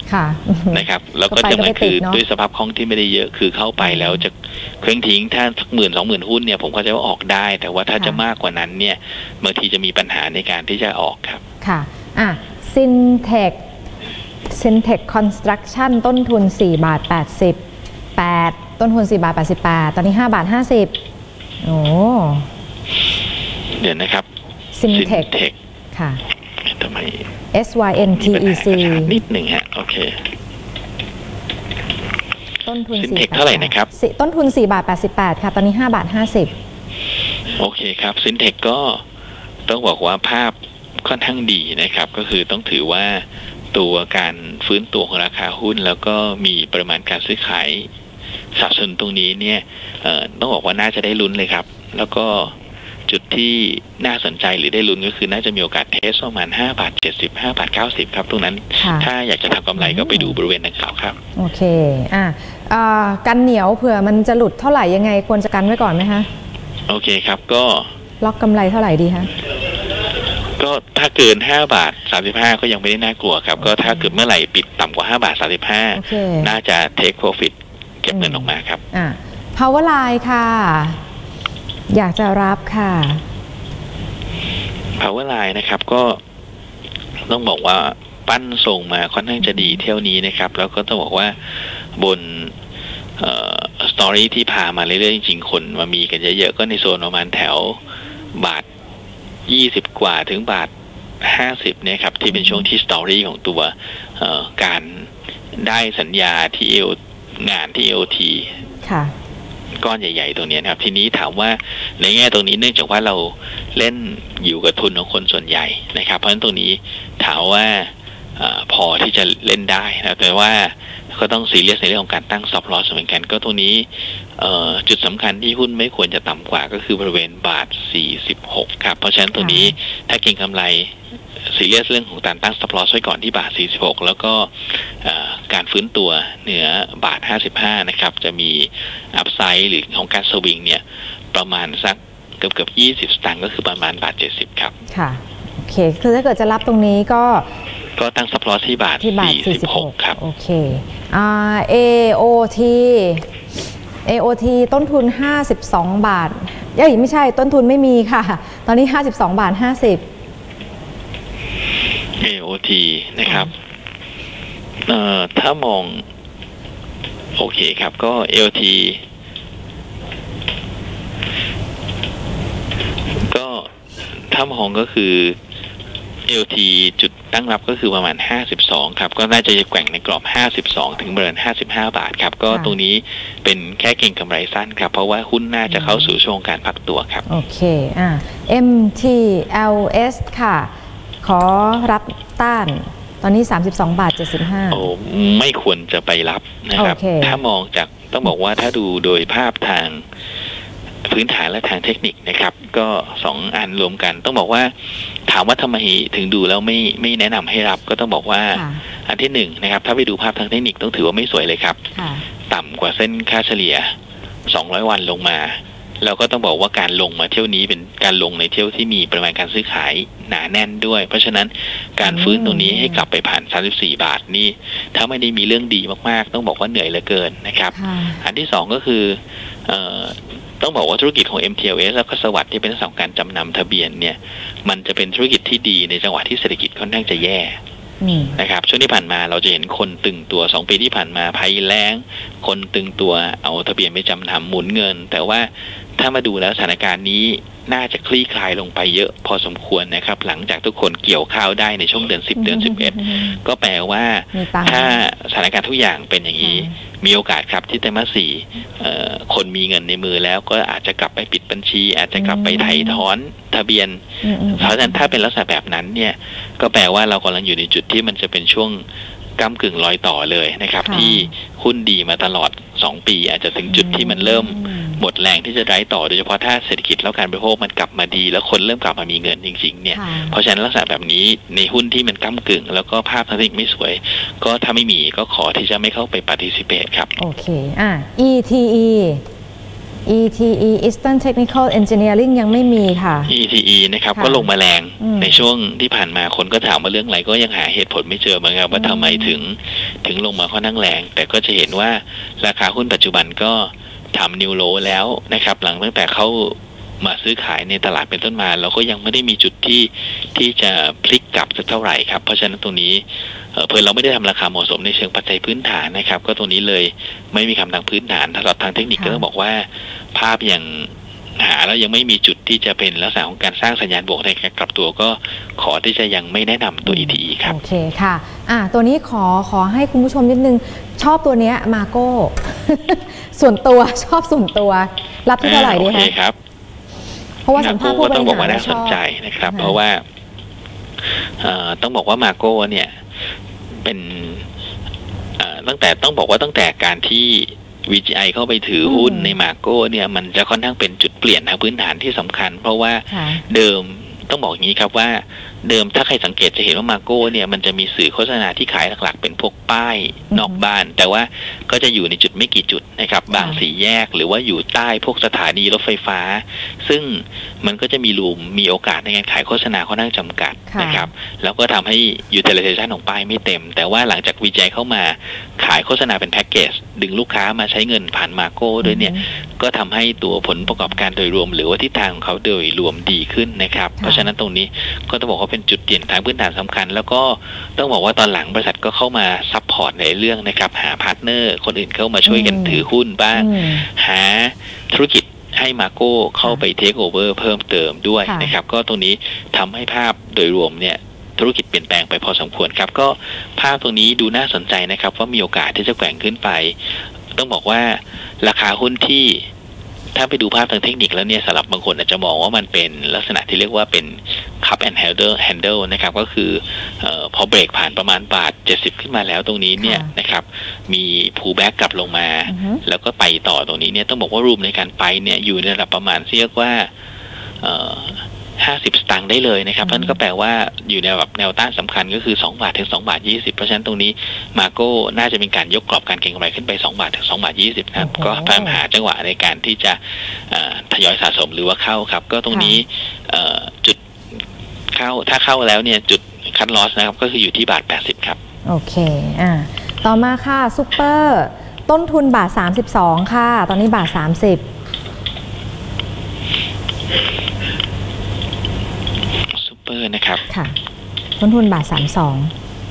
ค่ะนะครับแล้วก็จะมันคือด้วยสภาพคล่องที่ไม่ได้เยอะคือเข้าไปแล้วจะเคร่งทิ้งถ้าสักหมื่นสองหมื่นหุ้นเนี่ยผมก็จะว่าออกได้แต่ว่าถ้าจะมากกว่านั้นเนี่ยบางทีจะมีปัญหาในการที่จะออกครับค่ะอ่ะซินเทคซินเทคคอนสตรักชั่นต้นทุนสี่บาทแปดสิบแปดต้นทุนสี่บาทแปดสิบแปดตอนนี้ห้าบาทห้าสิบโอ้เดี๋ยวนะครับซินเทคค่ะทำไม S Y N T E C นิดหนึ่งฮะโอเคต้นทุนซินเทคเท่าไหร่นะครับต้นทุนสี่บาทแปดสิบแปดค่ะตอนนี้ห้าบาทห้าสิบโอเคครับซินเทคก็ต้องบอกว่าภาพค่อนข้างดีนะครับก็คือต้องถือว่าตัวการฟื้นตัวของราคาหุ้นแล้วก็มีปริมาณการซื้อขายสะสมตรงนี้เนี่ยต้องบอกว่าน่าจะได้ลุ้นเลยครับแล้วก็จุดที่น่าสนใจหรือได้ลุ้นก็คือน่าจะมีโอกาสเทสประมาณห้าบาทเจ็ดสิบ ห้าบาทเก้าสิบครับตรงนั้นถ้าอยากจะทำกำไรก็ไปดูบริเวณดังกล่าวครับโอเคอ่ะกันเหนียวเผื่อมันจะหลุดเท่าไหร่ยังไงควรจะกันไว้ก่อนไหมคะโอเคครับก็ล็อกกำไรเท่าไหร่ดีคะก็ถ้าเกินห้าบาทสามสิบห้าก็ยังไม่ได้น่ากลัวครับก็ถ้าเกิดเมื่อไหร่ปิดต่ำกว่าห้าบาทสามสิบห้าน่าจะ take profit เก็บเงินออกมาครับอ่า Powerline ค่ะอยากจะรับค่ะ Powerline นะครับก็ต้องบอกว่าปั้นส่งมาค่อนข้างจะดีเที่ยวนี้นะครับแล้วก็ต้องบอกว่าบนสตอรี่ที่พามาเรื่อยๆจริงๆคนมามีกันเยอะๆก็ในโซนประมาณแถวบาทยี่สิบกว่าถึงบาทห้าสิบเนี่ยครับที่เป็นช่วงที่สตอรี่ของตัวการได้สัญญาที่เอลงานที่ เอ โอ ทีค่ะก้อนใหญ่ๆตรงนี้นะครับทีนี้ถามว่าในแง่ตรงนี้เนื่องจากว่าเราเล่นอยู่กับทุนของคนส่วนใหญ่นะครับเพราะฉะนั้นตรงนี้ถามว่าพอที่จะเล่นได้นะแต่ว่าก็ต้องซีเรียสในเรื่องของการตั้ง stop loss เหมือนกันก็ตรงนี้จุดสำคัญที่หุ้นไม่ควรจะต่ำกว่าก็คือบริเวณบาทสี่สิบหกครับเพราะฉะนั้นตรงนี้ถ้าเก็งกำไรซีเรียสเรื่องของการตั้ง stop loss ไว้ก่อนที่บาทสี่สิบหกแล้วก็การฟื้นตัวเหนือบาทห้าสิบห้านะครับจะมีอัพไซด์หรือของการสวิงเนี่ยประมาณสักเกือบเกือบยี่สิบสตางค์ก็คือประมาณบาทเจ็ดสิบครับค่ะโอเคคือถ้าเกิดจะรับตรงนี้ก็ก็ตั้ง stop loss ที่บาทสี่สิบหกครับโอเคอ่า เอ โอ ที เอ โอ ที ต้นทุนห้าสิบสองบาทเอ้ยไม่ใช่ต้นทุนไม่มีค่ะตอนนี้ห้าสิบสองบาทห้าสิบเอ โอ ที นะครับเอ่อถ้ามองโอเคครับก็ เอ โอ ที ก็ถ้ามองก็คือ เอ โอ ที จุดตั้งรับก็คือประมาณห้าสิบสองครับก็น่าจะแกว่งในกรอบห้าสิบสองถึงบริเวณห้าสิบห้าบาทครับก็ตรงนี้เป็นแค่เก็งกำไรสั้นครับเพราะว่าหุ้นน่าจะเข้าสู่ช่วงการพักตัวครับโอเคอ่า เอ็ม ที แอล เอส ค่ะขอรับต้านตอนนี้สามสิบสองบาทเจ็ดสิบห้าโอ้ไม่ควรจะไปรับนะครับถ้ามองจากต้องบอกว่าถ้าดูโดยภาพทางพื้นฐานและทางเทคนิคนะครับก็สองอันรวมกันต้องบอกว่าถามว่าทำไมถึงดูแล้วไม่ไม่แนะนำให้รับก็ต้องบอกว่าอันที่หนึ่งนะครับถ้าไปดูภาพทางเทคนิคต้องถือว่าไม่สวยเลยครับต่ำกว่าเส้นค่าเฉลี่ยสองร้อยวันลงมาแล้วก็ต้องบอกว่าการลงมาเที่ยวนี้เป็นการลงในเที่ยวที่มีปริมาณการซื้อขายหนาแน่นด้วยเพราะฉะนั้นการฟื้นตรงนี้ให้กลับไปผ่านสามสิบสี่บาทนี่ถ้าไม่ได้มีเรื่องดีมากๆต้องบอกว่าเหนื่อยเหลือเกินนะครับอันที่สองก็คือต้องบอกว่าธุรกิจของ เอ็ม ที แอล เอส แล้วก็สวัสดิ์ที่เป็นสองการจำนำทะเบียนเนี่ยมันจะเป็นธุรกิจที่ดีในจังหวะที่เศรษฐกิจค่อนข้างจะแย่นะครับช่วงที่ผ่านมาเราจะเห็นคนตึงตัวสองปีที่ผ่านมาภัยแล้งคนตึงตัวเอาทะเบียนไปจำนำหมุนเงินแต่ว่าถ้ามาดูแล้วสถานการณ์นี้น่าจะคลี่คลายลงไปเยอะพอสมควรนะครับหลังจากทุกคนเกี่ยวข้าวได้ในช่วงเดือนสิบเดือนสิบเอ็ดก็แปลว่าถ้าสถานการณ์ทุกอย่างเป็นอย่างนี้มีโอกาสครับที่ไตรมาสสี่คนมีเงินในมือแล้วก็อาจจะกลับไปปิดบัญชีอาจจะกลับไปไถ่ถอนทะเบียนเพราะฉะนั้นถ้าเป็นลักษณะแบบนั้นเนี่ยก็แปลว่าเรากำลังอยู่ในจุดที่มันจะเป็นช่วงก้ำกึ่งรอยต่อเลยนะครับที่หุ้นดีมาตลอดสองปีอาจจะถึงจุดที่มันเริ่มหมดแรงที่จะไร้ต่อโดยเฉพาะถ้าเศรษฐกิจแล้วการบริโภคมันกลับมาดีแล้วคนเริ่มกลับมามีเงินจริงๆเนี่ยเพราะฉะนั้นลักษณะแบบนี้ในหุ้นที่มันก้ำกึ่งแล้วก็ภาพทางเทคนิคไม่สวยก็ถ้าไม่มีก็ขอที่จะไม่เข้าไป participate ครับโอเคอ่ะ อี ที อี ออี ที อี Eastern Technical Engineering ยังไม่มีค่ะอี ที อี นะครับก็ลงมาแรงในช่วงที่ผ่านมาคนก็ถามว่าเรื่องอะไรก็ยังหาเหตุผลไม่เจอเหมือนกันว่าทำไมถึงถึงลงมาค่อนข้างแรงแต่ก็จะเห็นว่าราคาหุ้นปัจจุบันก็ทำนิวโลแล้วนะครับหลังตั้งแต่เข้ามาซื้อขายในตลาดเป็นต้นมาเราก็ยังไม่ได้มีจุดที่ที่จะพลิกกลับสักเท่าไหร่ครับเพราะฉะนั้นตรงนี้เพื่อเราไม่ได้ทำราคาเหมาะสมในเชิงปัจจัยพื้นฐานนะครับก็ตรงนี้เลยไม่มีคำทางพื้นฐานสำหรับทางเทคนิคก็ต้องบอกว่าภาพยังหาแล้วยังไม่มีจุดที่จะเป็นลักษณะของการสร้างสัญญาณบวกในการกลับตัวก็ขอที่จะยังไม่แนะนำตัว อี ที อี ครับโอเคค่ะอ่ะตัวนี้ขอขอให้คุณผู้ชมนิดนึงชอบตัวนี้มาโก้ ส่วนตัวชอบส่วนตัวรับที่เท่าไหร่ดีคะโอเคครับเพราะว่าสัมภาษณ์ผู้บริหารต้องบอกว่าน่าสนใจนะครับเพราะว่าต้องบอกว่ามาโก้เนี่ยเป็นตั้งแต่ต้องบอกว่าตั้งแต่การที่ วี จี ไอ เข้าไปถือหุ้นในมาโก้เนี่ยมันจะค่อนข้างเป็นจุดเปลี่ยนทางพื้นฐานที่สำคัญเพราะว่าเดิมต้องบอกอย่างนี้ครับว่าเดิมถ้าใครสังเกตจะเห็นว่ามาโก้เนี่ยมันจะมีสื่อโฆษณาที่ขายหลักๆเป็นพวกป้ายนอกบ้านแต่ว่าก็จะอยู่ในจุดไม่กี่จุดนะครับบางสี่แยกหรือว่าอยู่ใต้พวกสถานีรถไฟฟ้าซึ่งมันก็จะมีรูมมีโอกาสในการขายโฆษณาค่อนข้างจำกัดนะครับแล้วก็ทำให้ utilization ของป้ายไม่เต็มแต่ว่าหลังจาก วี จี ไอ เข้ามาขายโฆษณาเป็นแพ็กเกจดึงลูกค้ามาใช้เงินผ่านมาโก้ด้วยเนี่ยก็ทำให้ตัวผลประกอบการโดยรวมหรือว่าทิศทางของเขาโดยรวมดีขึ้นนะครับเพราะฉะนั้นตรงนี้ก็ต้องบอกว่าเป็นจุดเปลี่ยนทางพื้นฐานสำคัญแล้วก็ต้องบอกว่าตอนหลังบริษัทก็เข้ามาซัพพอร์ตในเรื่องนะครับหาพาร์ทเนอร์คนอื่นเข้ามาช่วยกันถือหุ้นบ้างหาธุรกิจให้มาโก้เข้าไปเทคโอเวอร์เพิ่มเติมด้วยนะครับก็ตรงนี้ทำให้ภาพโดยรวมเนี่ยธุรกิจเปลี่ยนแปลงไปพอสมควรครับก็ภาพตรงนี้ดูน่าสนใจนะครับว่ามีโอกาสที่จะแกว่งขึ้นไปต้องบอกว่าราคาหุ้นที่ถ้าไปดูภาพทางเทคนิคแล้วเนี่ยสำหรับบางคนอาจจะมองว่ามันเป็นลักษณะที่เรียกว่าเป็น cup and handle handle นะครับก็คือเอ่อพอเบรกผ่านประมาณบาทเจ็ดสิบขึ้นมาแล้วตรงนี้เนี่ยนะครับมี pull back กลับลงมาแล้วก็ไปต่อตรงนี้เนี่ยต้องบอกว่ารูมในการไปเนี่ยอยู่ในระดับประมาณเรียกว่าเอ่อห้าสิบสตางค์ได้เลยนะครับนั่นก็แปลว่าอยู่ในแบบแนวต้านสำคัญก็คือสองบาทถึงสองบาทยี่สิบเพราะฉะนั้นตรงนี้มาโก้น่าจะเป็นการยกกรอบการเก็งกำไรขึ้นไปสองบาทถึงสองบาทยี่สิบครับก็พยายามหาจังหวะในการที่จะทยอยสะสมหรือว่าเข้าครับก็ตรงนี้จุดเข้าถ้าเข้าแล้วเนี่ยจุดคัทลอสนะครับก็คืออยู่ที่บาทแปดสิบครับโอเคอ่าต่อมาค่ะซุปเปอร์ต้นทุนบาทสามสิบสองค่ะตอนนี้บาทสามสิบเปอร์นะครับค่ะต้นทุนบาทสามสิบสอง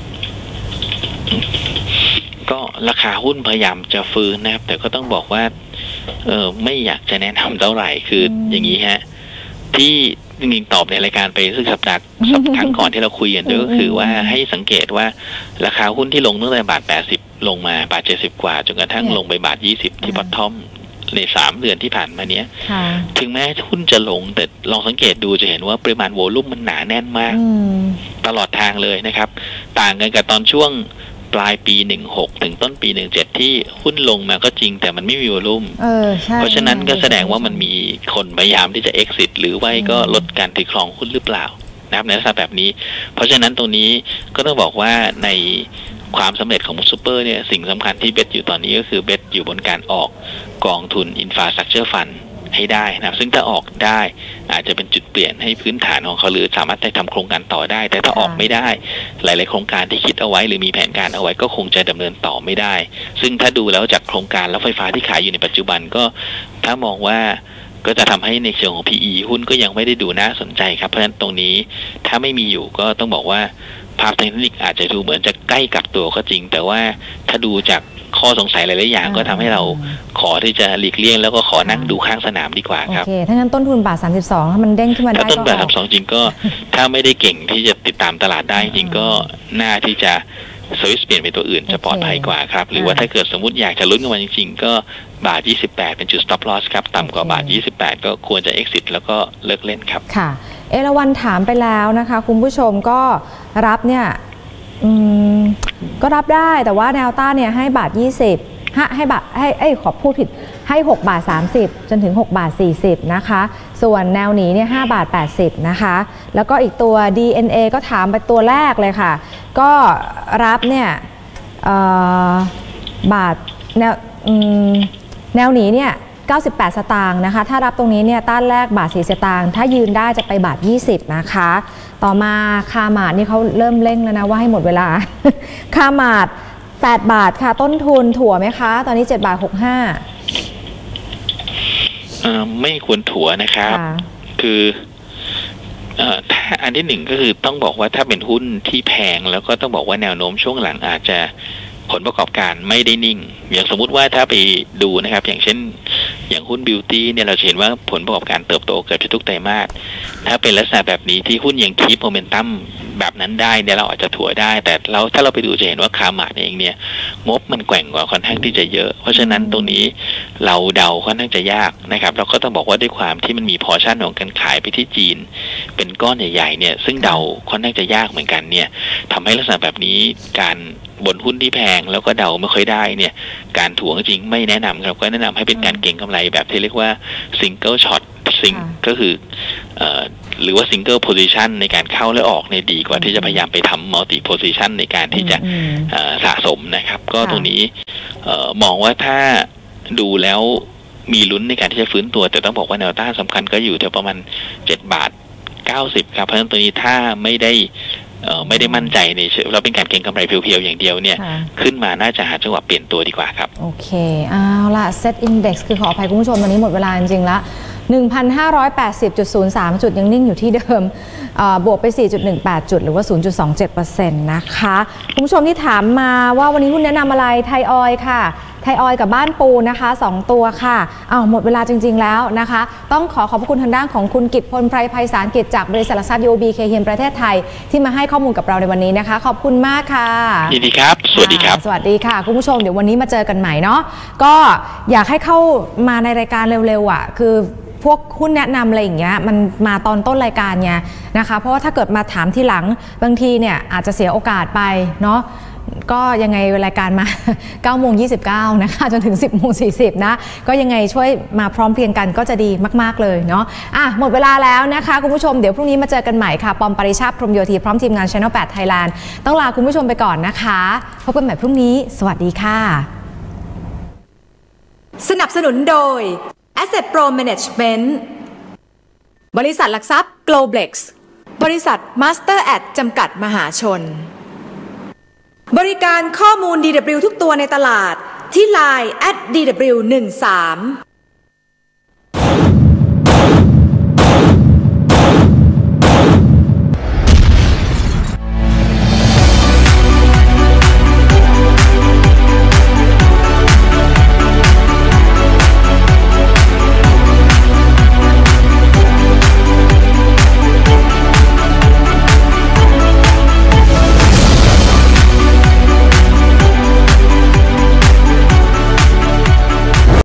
ก็ราคาหุ้นพยายามจะฟื้นนะครับแต่ก็ต้องบอกว่าเออไม่อยากจะแนะนำเท่าไหร่คืออย่างนี้ฮะที่จริงๆตอบในรายการไปซึ่งสัปดาห์สัปดาห์ก่อนที่เราคุยกันด้วยก็คือว่าให้สังเกตว่าราคาหุ้นที่ลงตั้งแต่บาทแปดสิบลงมาบาทเจ็ดสิบกว่าจนกระทั่งลงไปบาทยี่สิบที่บอททอมในสามเดือนที่ผ่านมาเนี้ยถึงแม้หุ้นจะลงแต่ลองสังเกตดูจะเห็นว่าปริมาณโวลุ่มมันหนาแน่นมากตลอดทางเลยนะครับต่างกันกับตอนช่วงปลายปีหนึ่งหกถึงต้นปีหนึ่งเจ็ดที่หุ้นลงมาก็จริงแต่มันไม่มีโวลุ่มเพราะฉะนั้นก็แสดงว่ามันมีคนพยายามที่จะ exit หรือว่าก็ลดการถือครองหุ้นหรือเปล่านะครับในลักษณะแบบนี้เพราะฉะนั้นตรงนี้ก็ต้องบอกว่าในความสำเร็จของซูเปอร์เนี่ยสิ่งสำคัญที่เบสอยู่ตอนนี้ก็คือเบสอยู่บนการออกกองทุน Infrastructure Fund ให้ได้นะครับซึ่งถ้าออกได้อาจจะเป็นจุดเปลี่ยนให้พื้นฐานของเขาหรือสามารถได้ทำโครงการต่อได้แต่ถ้าออกไม่ได้หลายๆโครงการที่คิดเอาไว้หรือมีแผนการเอาไว้ก็คงจะดำเนินต่อไม่ได้ซึ่งถ้าดูแล้วจากโครงการรถไฟฟ้าที่ขายอยู่ในปัจจุบันก็ถ้ามองว่าก็จะทำให้ในเชิงของ พี อี หุ้นก็ยังไม่ได้ดูน่าสนใจครับเพราะฉะนั้นตรงนี้ถ้าไม่มีอยู่ก็ต้องบอกว่าภาพเทคนิคอาจจะดูเหมือนจะใกล้กับตัวก็จริงแต่ว่าถ้าดูจากข้อสงสัยหลายๆอย่างก็ทำให้เราขอที่จะหลีกเลี่ยงแล้วก็ขอนั่งดูข้างสนามดีกว่าครับโอเคถ้างั้นต้นทุนบาทสามสิบสองถ้ามันเด้งขึ้นมาได้ก็ถ้าต้นบาทสามสิบสองจริงก็ถ้าไม่ได้เก่งที่จะติดตามตลาดได้จริงก็น่าที่จะสวิสเปลี่ยนไปตัวอื่นจะปลอดภัยกว่าครับหรือว่าถ้าเกิดสมมุติอยากจะลุ้นกันมาจริงๆก็บาทยี่สิบแปดเป็นจุด stop loss ครับต่ำกว่าบาทยี่สิบแปดก็ควรจะ exit แล้วก็เลิกเล่นครับค่ะเอราวัณถามไปแล้วนะคะคุณผู้ชมก็รับเนี่ยก็รับได้แต่ว่าแนวต้านเนี่ยให้บาทยี่สิบให้บาทให้เอ้ยขอพูดผิดให้หกบาทสามสิบจนถึงหกบาทสี่สิบนะคะส่วนแนวหนีเนี่ยห้าบาทแปดสิบนะคะแล้วก็อีกตัว ดี เอ็น เอ ก็ถามไปตัวแรกเลยค่ะก็รับเนี่ยบาทแนวแนวหนีเนี่ยเก้าสิบแปดสตางค์นะคะถ้ารับตรงนี้เนี่ยต้านแรกบาทสี่สตางค์ถ้ายืนได้จะไปบาทยี่สิบนะคะต่อมาคาหมาดนี่เขาเริ่มเร่งแล้วนะว่าให้หมดเวลา คาหมาดแปดบาทค่ะต้นทุนถั่วไหมคะตอนนี้เจ็ดบาทหกสิบห้าเอ่อไม่ควรถั่วนะครับคือเอ่อถ้าอันที่หนึ่งก็คือต้องบอกว่าถ้าเป็นหุ้นที่แพงแล้วก็ต้องบอกว่าแนวโน้มช่วงหลังอาจจะผลประกอบการไม่ได้นิ่งอย่างสมมุติว่าถ้าไปดูนะครับอย่างเช่นอย่างหุ้นบิวตี้เนี่ยเราเห็นว่าผลประกอบการเติบโตเกือบทุกไตรมาสถ้าเป็นลักษณะแบบนี้ที่หุ้นยังคีปโมเมนตัมแบบนั้นได้เนี่ยเราอาจจะถั่วได้แต่เราถ้าเราไปดูจะเห็นว่าคาร์มาร์ทเองเนี่ยงบมันแกว่งกว่าค่อนข้างที่จะเยอะเพราะฉะนั้นตรงนี้เราเดาค่อนข้างจะยากนะครับเราก็ต้องบอกว่าด้วยความที่มันมีพอร์ชั่นของการขายไปที่จีนเป็นก้อนใหญ่ๆเนี่ยซึ่งเดาค่อนข้างจะยากเหมือนกันเนี่ยทำให้ลักษณะแบบนี้การบนหุ้นที่แพงแล้วก็เดาไม่ค่อยได้เนี่ยการถ่วงจริงไม่แนะนำครับก็แนะนำให้เป็นการเก็งกำไรแบบที่เรียกว่า single shot ซิงก็คือเอ่อหรือว่า single position ในการเข้าและออกเนี่ยดีกว่าที่จะพยายามไปทำ multi position ในการที่จะสะสมนะครับก็ตรงนี้มองว่าถ้าดูแล้วมีลุ้นในการที่จะฟื้นตัวแต่ต้องบอกว่าแนวต้านสำคัญก็อยู่แถวประมาณเจ็ดบาทเก้าสิบครับเพราะฉะนั้นตัวนี้ถ้าไม่ได้ไม่ได้มั่นใจในเราเป็นการเก็งกำไรเพียวๆอย่างเดียวเนี่ยขึ้นมาน่าจะหาจังหวะเปลี่ยนตัวดีกว่าครับโอเคเอาล่ะ Set Index คือขออภัยคุณผู้ชมตอนนี้หมดเวลาจริงๆแล้ว หนึ่งพันห้าร้อยแปดสิบจุดศูนย์สาม จุดยังนิ่งอยู่ที่เดิมบวกไป สี่จุดหนึ่งแปด จุดหรือว่า ศูนย์จุดสองเจ็ดเปอร์เซ็นต์ นะคะคุณผู้ชมที่ถามมาว่าวันนี้หุ้นแนะนำอะไรไทยออยล์ค่ะไทยออยล์กับบ้านปูนะคะสองตัวค่ะอ้าวหมดเวลาจริงๆแล้วนะคะต้องขอขอบคุณทางด้านของคุณกิตพลไพรไพศาลกิจจากบริษัทหลักทรัพย์ ยู โอ บี เค เฮียนประเทศไทยที่มาให้ข้อมูลกับเราในวันนี้นะคะขอบคุณมากค่ะยินดีครับสวัสดีครับสวัสดีค่ะคุณผู้ชมเดี๋ยววันนี้มาเจอกันใหม่เนาะก็อยากให้เข้ามาในรายการเร็วๆอ่ะคือพวกหุ้นแนะนำอะไรอย่างเงี้ยมันมาตอนต้นรายการไงนะคะเพราะว่าถ้าเกิดมาถามทีหลังบางทีเนี่ยอาจจะเสียโอกาสไปเนาะก็ยังไงรายการมา เก้าโมงยี่สิบเก้า นะคะจนถึง สิบโมงสี่สิบ นะก็ยังไงช่วยมาพร้อมเพรียงกันก็จะดีมากๆเลยเนาะอ่ะหมดเวลาแล้วนะคะคุณผู้ชมเดี๋ยวพรุ่งนี้มาเจอกันใหม่ค่ะปอมปริชาติพรหมโยธีพร้อมทีมงาน Channel แปด Thailand ต้องลาคุณผู้ชมไปก่อนนะคะพบกันใหม่พรุ่งนี้สวัสดีค่ะสนับสนุนโดย Asset Pro Management บริษัทหลักทรัพย์ Globlex บริษัท Master Ad จำกัดมหาชนบริการข้อมูล ดี ดับเบิลยู ทุกตัวในตลาดที่ ไลน์ แอท ดี ดับเบิลยู หนึ่งสาม